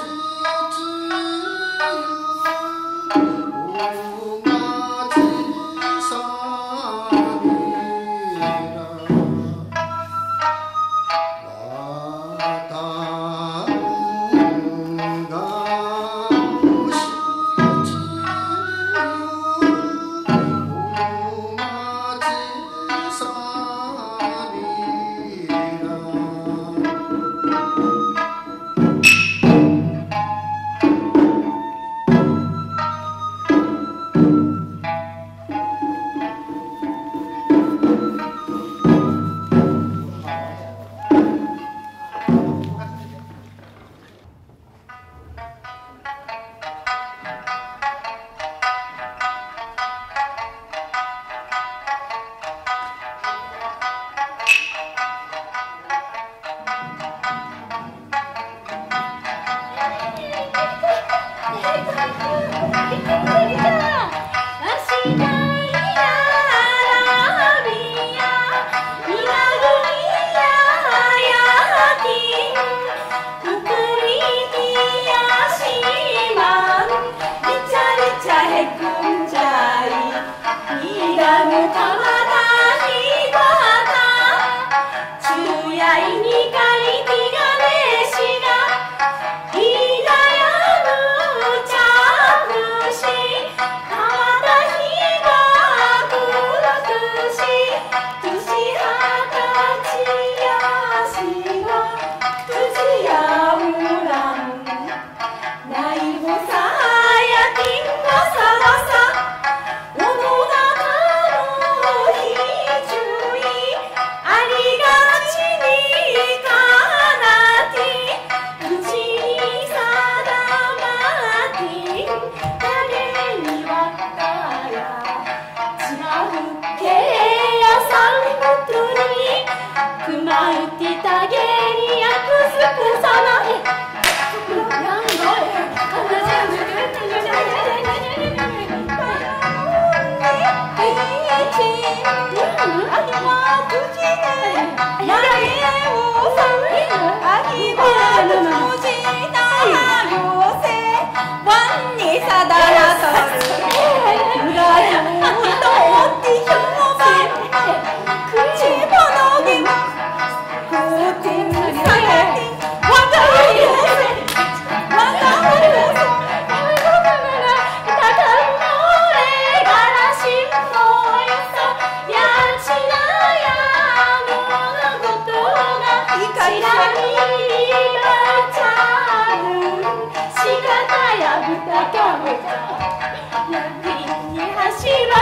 「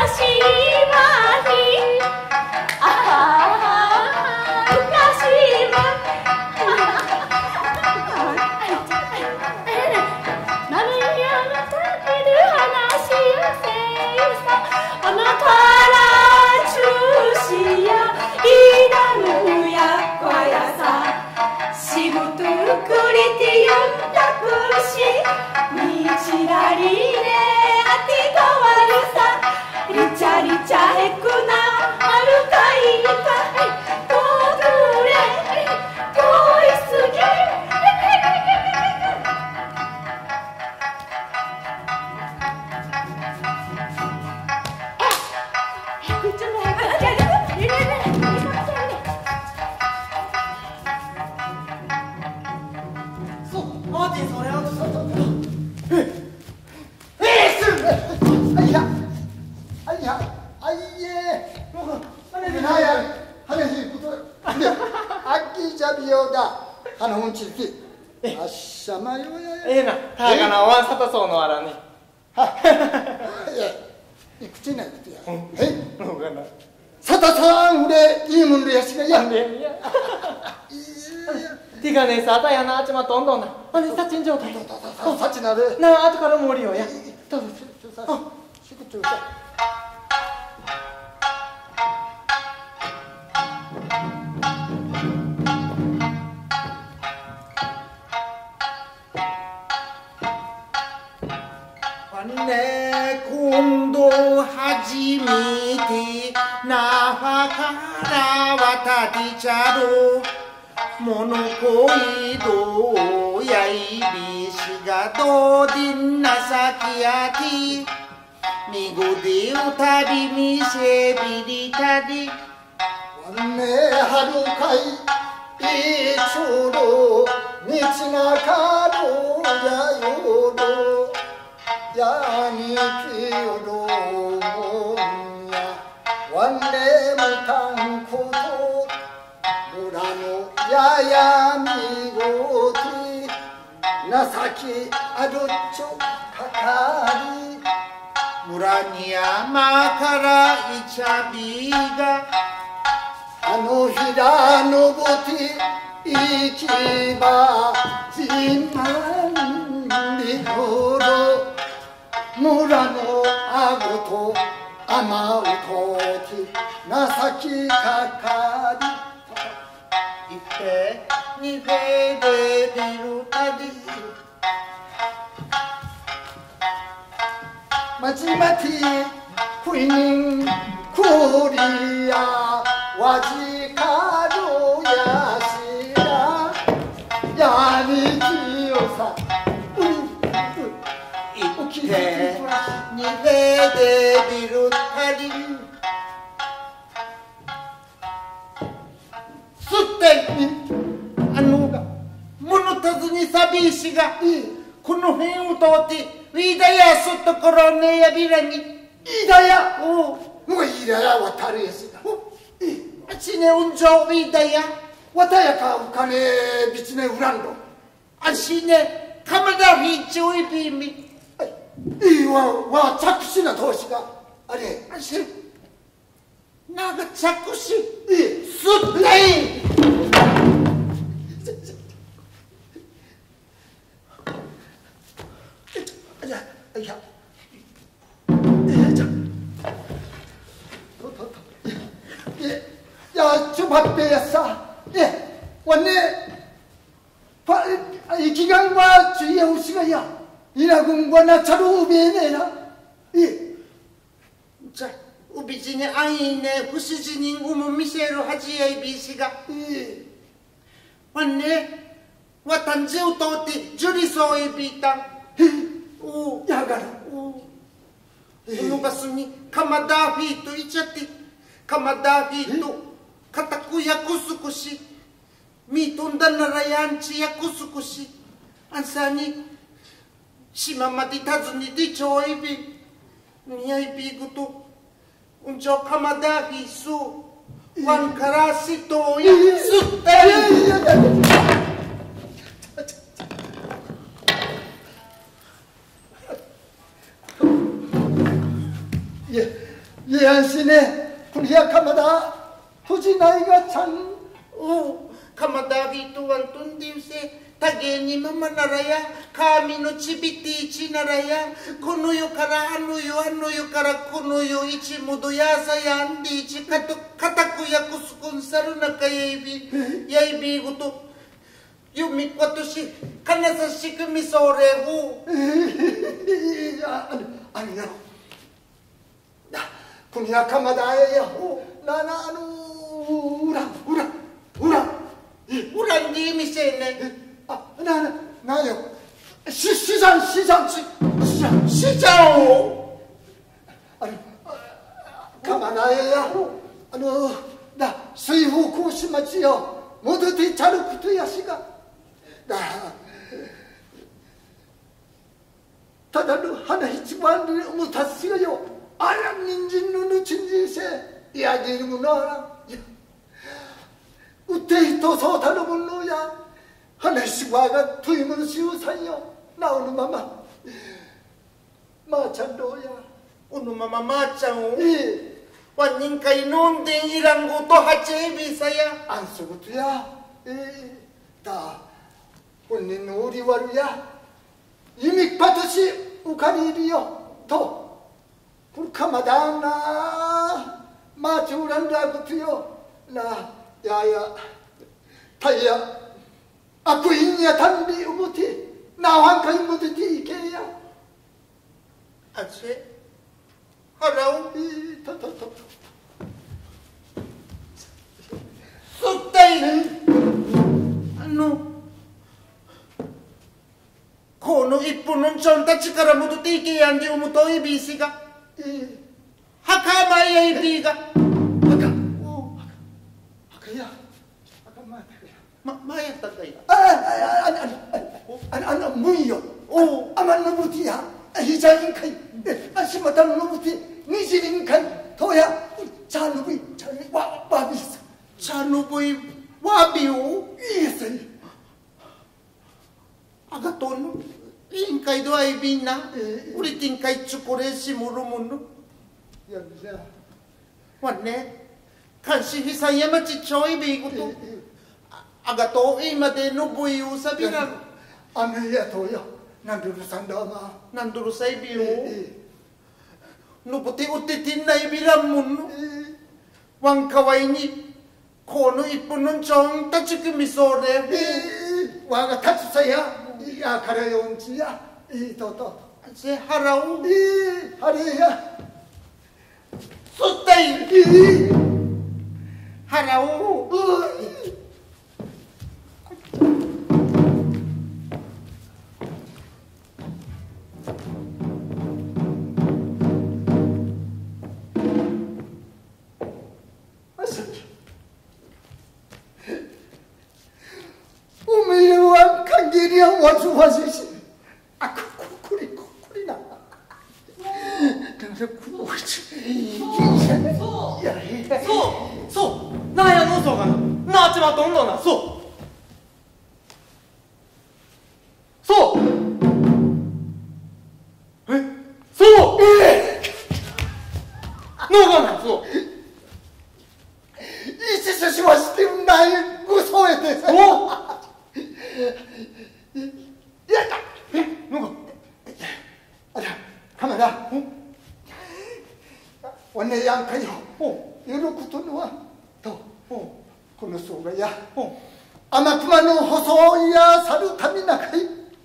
Simamati tazuni di choibi, niaibi gutu, unjo kamadahi su, wan karasi toya sutai. 예안씨네 군희야 가마다 토지 나이가 참 오 가마다기 또한 뚱디우세 타게니 마마나라야 가미노 치비티 치나라야 코노요 카라 하노요 하노요 카라 코노요 이치 모두 야사야 안디 이치 카토 카타쿠야 쿠스콘 사루나카 야이비 야이비 고토 유미 과토시 카나사시 그미소레고 아니야 나 군희야 가마다야 나나 아누 우라 우라 우라 우란디 미세네 아, 나, 나, 나요. 시, 시장, 시장, 시, 시장, 시장! 아니, 가만하여야. 아니, 나, 수이후 고심하지요. 모두 뒤차로 붙어야 시가. 나, 다다루 하나 히치만 못하시어요. 아랑 민진 눈을 진지세. 이야기는구나. 우테히토서 다루문노야. 하나씩 와가 두임으로 시우사요 나오는 마마 마찬도야 오늘 마마 마짱오 이 완닌카이 논댕이란 것도 하체 비사야 안쓰고도야 이다 본인 우리와루야 이믹바토시 우카리리요 더 불카마다나 마주란다고도요 나 야야 타야 aku ingin tandi umuti nawan kai muti ikeya 아체 하라오 이 토토토 숫다이 아노 코노 이쁘는 전다 치카라 모두 띠게 안지 우무토 이비시가 이 하카마야 이비가 아까 오 아까야 아까만 마 마야타카이 아아아아아아 아아 무이요 오 아만 노무티야 희자인 카이 아시마탄 노무티 니지린 카이 도야 자누비 와 와비스 자누보이 와비오 이에서이 아가토노 인카이도 아이비나 우리 띵카이 추코레시 무르무누 여보세요 왔네 간시 희사야마 지초이 비고도 아가토 이마데 누보이 우사비나 아메야 도요 난두루 산다마 난두루 사이비오 누보티 우티틴 나이비라무누 왕카와이니 코노 이쁘는 정 따지그 미소레 와가 타츠사야 야 가라요 온지야 이 도도 제 하라오 이 하래야 숫다이 이 하라오 우미와 강길이야 와주와주시 아 쿠쿠리 쿠쿠리나 그래서 쿠쿠리 そうそうなんやのそうかななあちまとんのなそうそうえそうえのがなそういちすしましてないごそうえてさおやったえのがあらカメラおねやんかよ喜ぶことのはとこの層がや天熊の細いやさるためなかい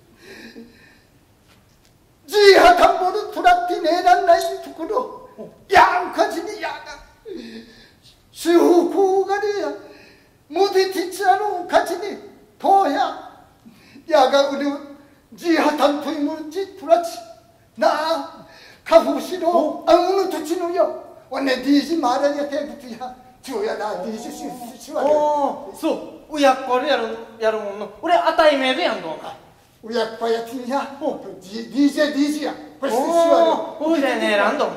じいはたんぼるとらってねえらんないところやんかじにやが主婦がれやもでてちゃのかちにとややがうるじいはたんといもじとらちなあかふしろあうぬとちのよ원래 디지 말아야 되부터야 줘야 나 디지 시시와 おそう親子でやるやるもんの俺当たり前でやんのか 우약 봐야 티냐 디 디제 디지야 벌써 お 시와 おうじゃねえらんどん 야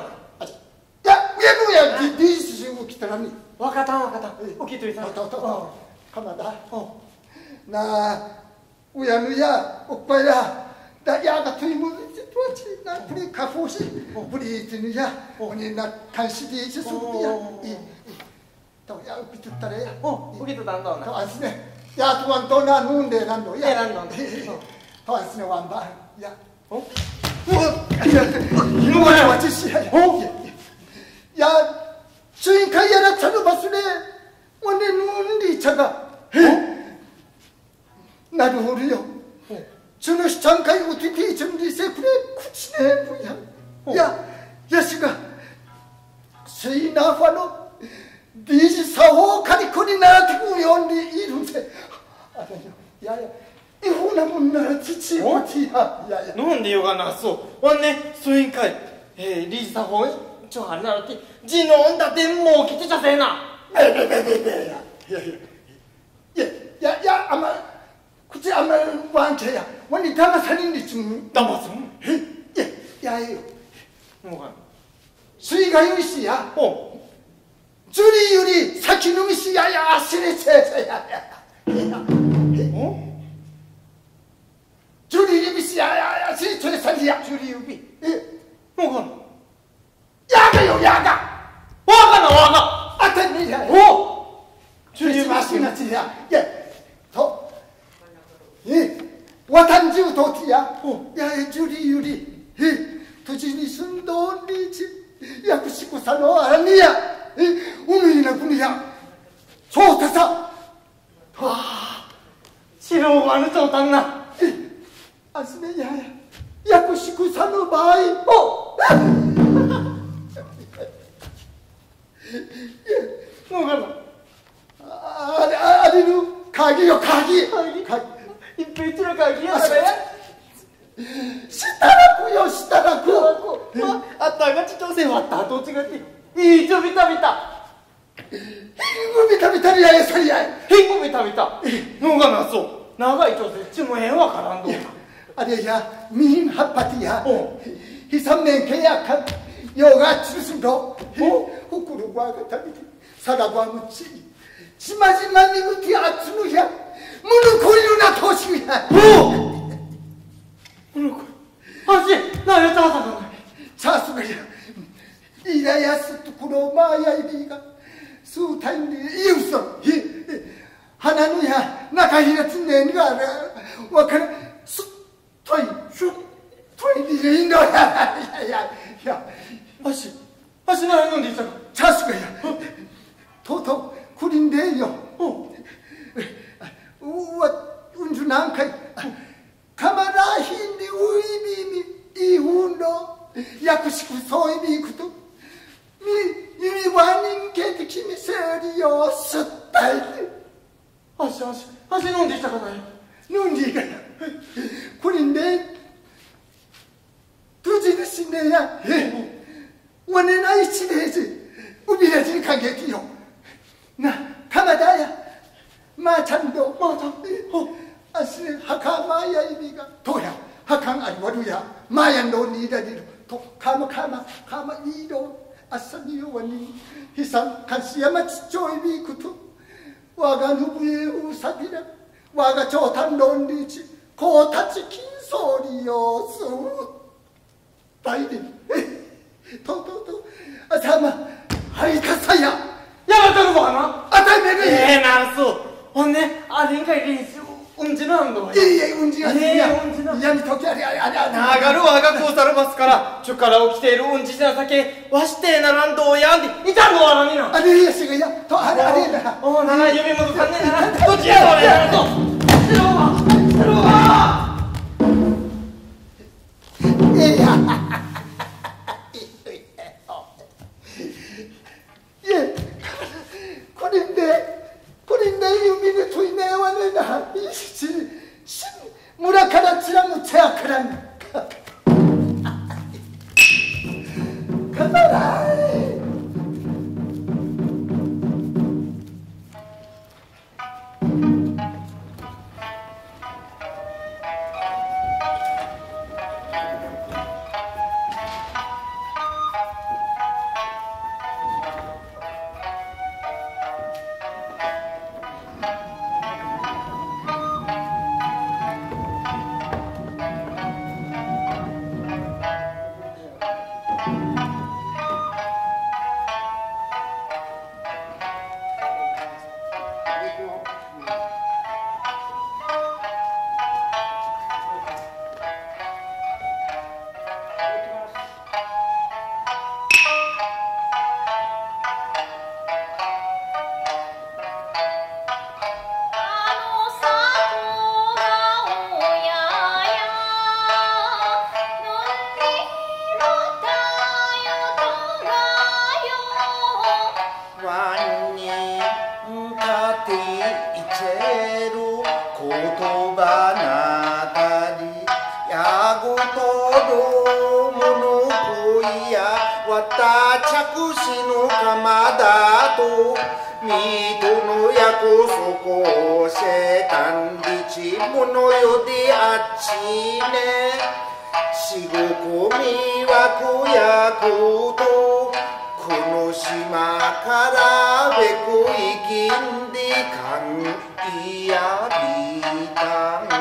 왜 뭐야 디지 시고 기타라니 わかったんわかったん起きといた 더더더 가마다 나 우야누야 오빠야 나 야가 투이문 situatie na pri kafosi pri tinya oni na kanshidi ichi sudia i to ya upitutare 어, 거기도 난다. to asne ya tuan to na nunde nando 예, 난다. to asne wamba ya 어? 이놈 거야 왔지 씨 어? 야 주인카야라 차도 봤으네 원래 눈이 차가 어? 나도 모르요 저는 시장가이 우티티 점리세 그래 쿠치네 뭐야 야 야시가 세이나파노 니지 사호 카리코니 나한테 연리 이름세 아니요 야야 이후나 문나라 지치 못이야 야야 なんでよがなそうわんねそういんかいえー、リーサホンちょあれならってジノンだってもう来てちゃせえな 야야야야야 야야 아마 그치 아마 왕자야 원리 다마 살인리 좀 だますん 야야요 もうか 수이가 유씨야 お 주리 유리 사키누미 씨야야 아시리 세세야야 お 주리 유비 씨야야 아시리 세세야 주리 유비 もうか 야가요 야가 わかんなわか 아타니야 んお 주리 마시나지야 예더 예 와탄주 도티야 야 주리 유리 예 도진이 순돈리지 야쿠시쿠 사노 아니야 우미나 군이야 좋다사 白がぬちょうたんな 아스네 야야 야쿠시쿠 사노 바이 어 もうかんな 아, 아, 아니누 가기요 가기 가기? 가기 いっぺんちのかぎやったらや 시다라쿠요 시다라쿠 あったがち調整割ったと違っていいちょビタビタ 이거 비타 비타리야 예살이야 へんこビタビタのがなそう長い調整ちもええわからんど 아래야 미인 핫파티야 어. 희삼년 계약한 여가 주승도 후쿠루과 같다니까 사라고 하무치 지마지만 이구티 아츠누야 무는 고리루나 도시야 おおこれ足なやったはさかない 자수가야 이라야스 투쿠로 마야이비가 수타인데 이웃성 하나누야 나가히나 춘내니가 알아 와카라 수토이 수토이 니인도야 야야 足足なや飲んでいったか 자수가야 도토 구린데요 어. 우와 운주난카이 카마라 힌디 우이미미 이훈도 야쿠시쿠 소이미 구도 미 이미 와닌 게드키미 세리요 스타일 足足足飲んでいったかない 눈이가 구린데 두지는 신내야 원래 나이 친해지 우비라지 가게디요 나 가마다야 마찬도 마찬 어 아스네 하카마야 이미가 도야 하칸 아리와루야 마얀도 니다리로 도 카마 카마 카마 이로 아사니요 원니 희상 간시야마 치조이비 구투 와가 누구의 우사비라 와가 좋단 논리지 고타치 긴 소리요 수 다이디 도도도 아사마 하이타사야 やがたるわな 아타이메가 ええなそうほんねあれんかい練習うんちなんだわ 예예 운지가 예, 있냐 운지가. 이야미 토끼 아니 아니 아니 아니 流るわがこうされますからちょから起きているうんちじゃさけわしてならんどうやんでいたのわらにな 아니 야시가야 더 아니 아니 나 おおなな指元さんねななどっちやそれなると白は白は 예야 예 그런데 그런데 유미를 투이네 왔느냐 이신 신 무라카라치랑 제아카랑 가봐라 ばなたりやごとどもの恋やわた着しのかまだとみとのやこそこせたんりちものよであっちねしごこみわこやことこの島からべこいきんでかんいやびたん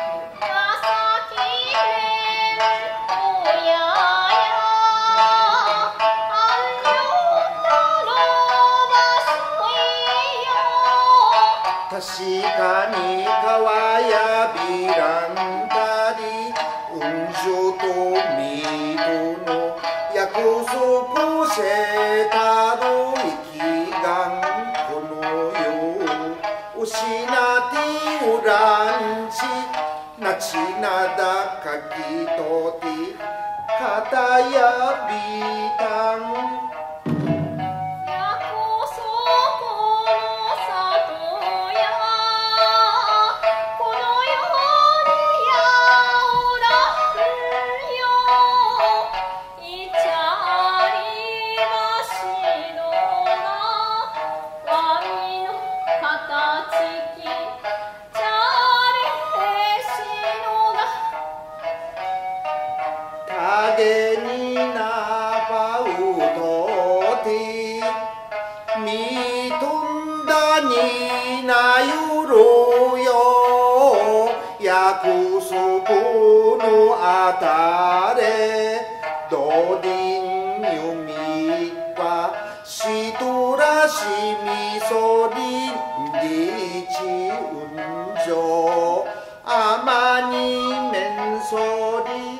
確かに川やびらんだり雲上とみとのやこそこせたろいきがんこの世おしなておらんちなちなだかきとてかたやびたん影になばうとてみとんだになよろよやくそこのあたれどりんよみはしとらしみそりんりちうんじょあまにめんそり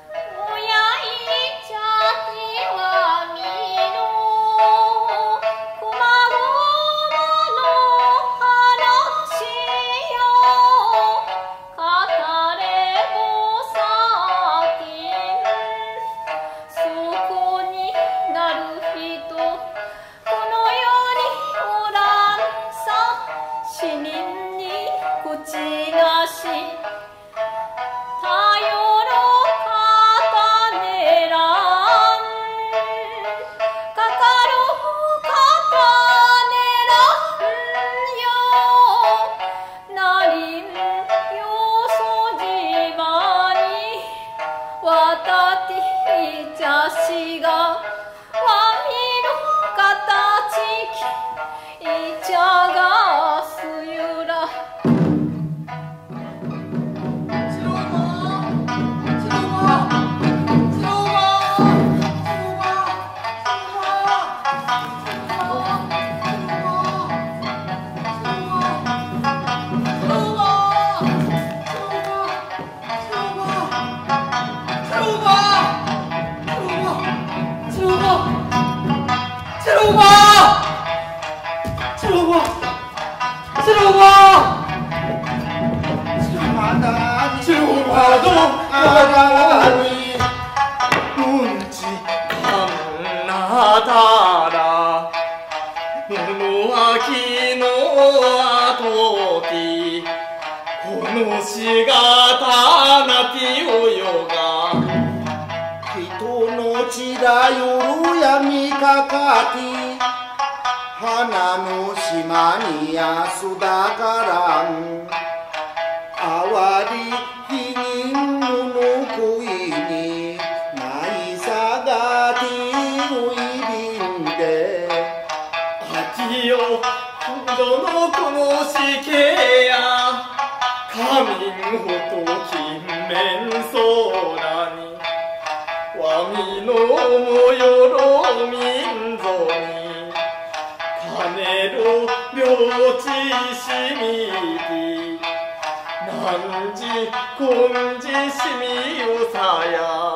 花の島に安だからんあわりひにんの恋にないさがておいびんであきよどのこのしけやかみんほと金面空にわみのもよろみんぞに金ろ領地しみきなんじこんじしみよさや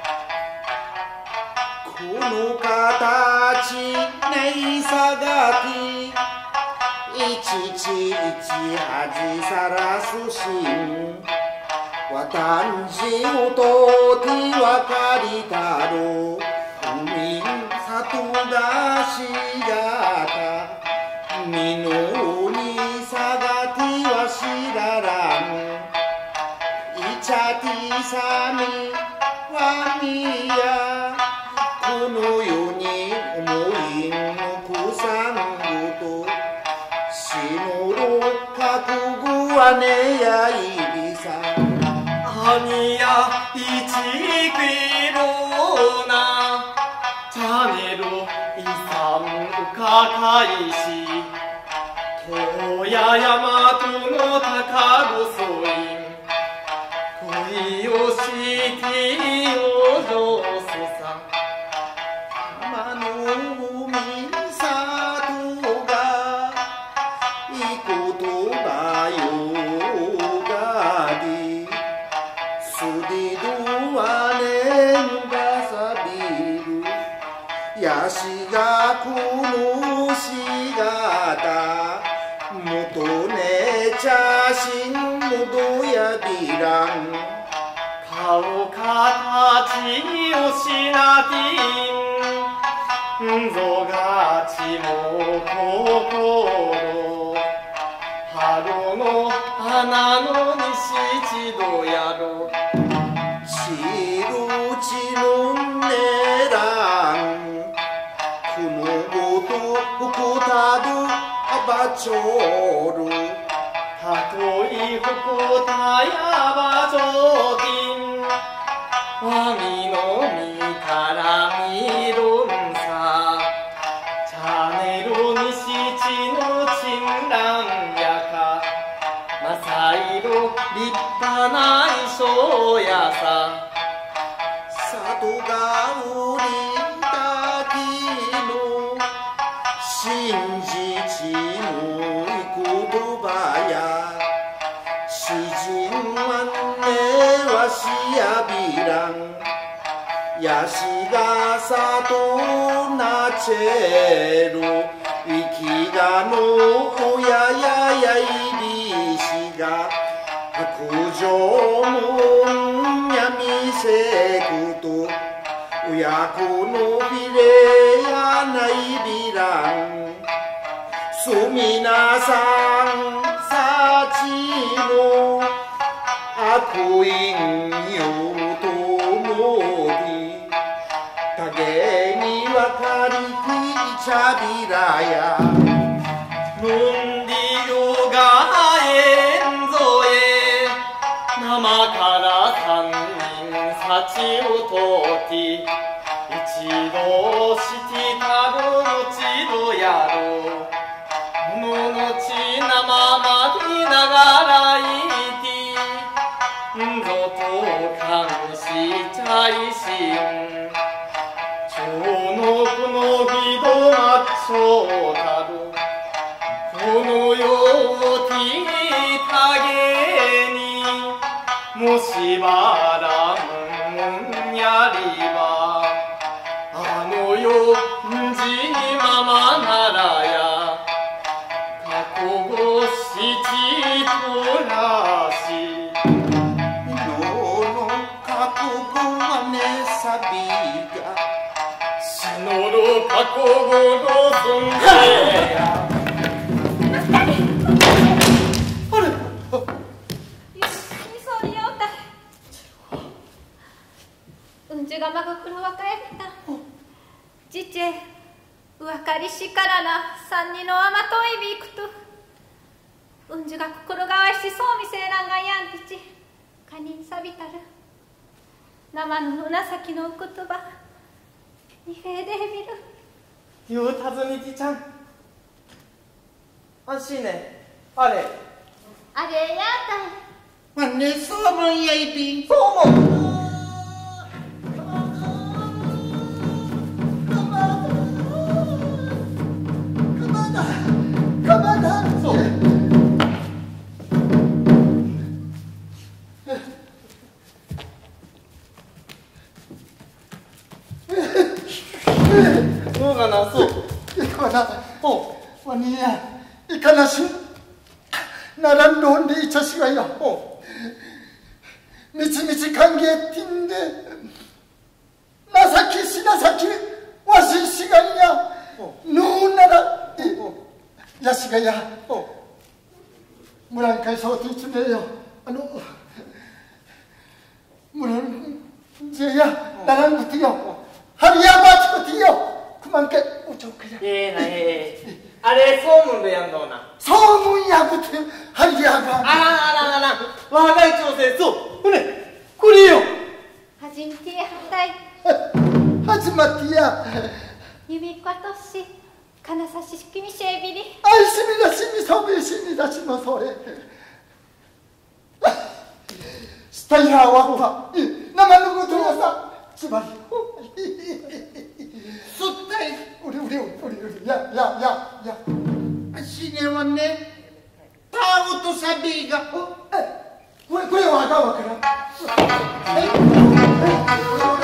この形ねいさがきいちちいちはじさらすしんわたんじおとてわかりたろみんさとだしがたみのにさがてはしららんのように思いのくさんごと死のろ覚悟はねやいびさアニヤイチクイローナチャネロイサンカカイシトヤヤマトのタカゴソイン恋をしてお嬢そさ浜の海里がいいことだよがりすでどわねんがさびるやしがこのしがた元ねちゃしんもどやびらん顔形をしなきんぞがちも心春の花の西地どやろちろちのねらんこのごとここたるあばちょるたといほこたやばちょきんわみのみからみろんさ茶ねろにしちのちんらんやかまさいろ立派ないしょやさ里が降りたきの信じちの言葉や詩人はねわしやびらんやしがさとなちえろ生きがのおやややいびしが白状もんやみせこと親子のびれやないびらんすみなさんさちの悪因よともり影にわかりきちゃびらやのんりよがえんぞえ生から三人幸をとって一度してたろのちどやろうののちなままりながらいてんぞとかんしちゃいしんちょうのこのぎどまっちょたるこの世を聞いたげにもしばらんもんやりばあの世んじままならや覚悟しちとらし世の覚悟はねさびが死のろ覚悟の存在やうんじがまが黒若やめたじちえうわかりしからな三人のあまといびいくとうんじが心がわしそうみせいらんがやんじちかにんさびたる生のうなさきのお言葉にへいでみるようたずにきちゃん安心ねあれあれやまあねそうもんやいびんそう思うそうどうかなそういかなおわにやいかなしならんろんでいちゃしがやおみちみち歓迎てんで情きしなさきわししがんやのうならやしがや村んかいそうていつめよあの村んじゃやならんくてよ 하리야 마치고디요 그만께 우쪽그야 ええなええあれ総務でやんのな 소문야부터 하리야가 あらあらあら我が一調整そうこれこれよ初めてはたい 하지마티야 指ことし金差し式みしえびり 아이십니다 심이 서비십니다 심어 소래 스타이라 와파 나만 누구 들어왔어 지발이 숫다이 우리 우리 우리 우리 야야야야 시내 왔네 타오토 사비가 어? 에, 그래 그래 와가 와그라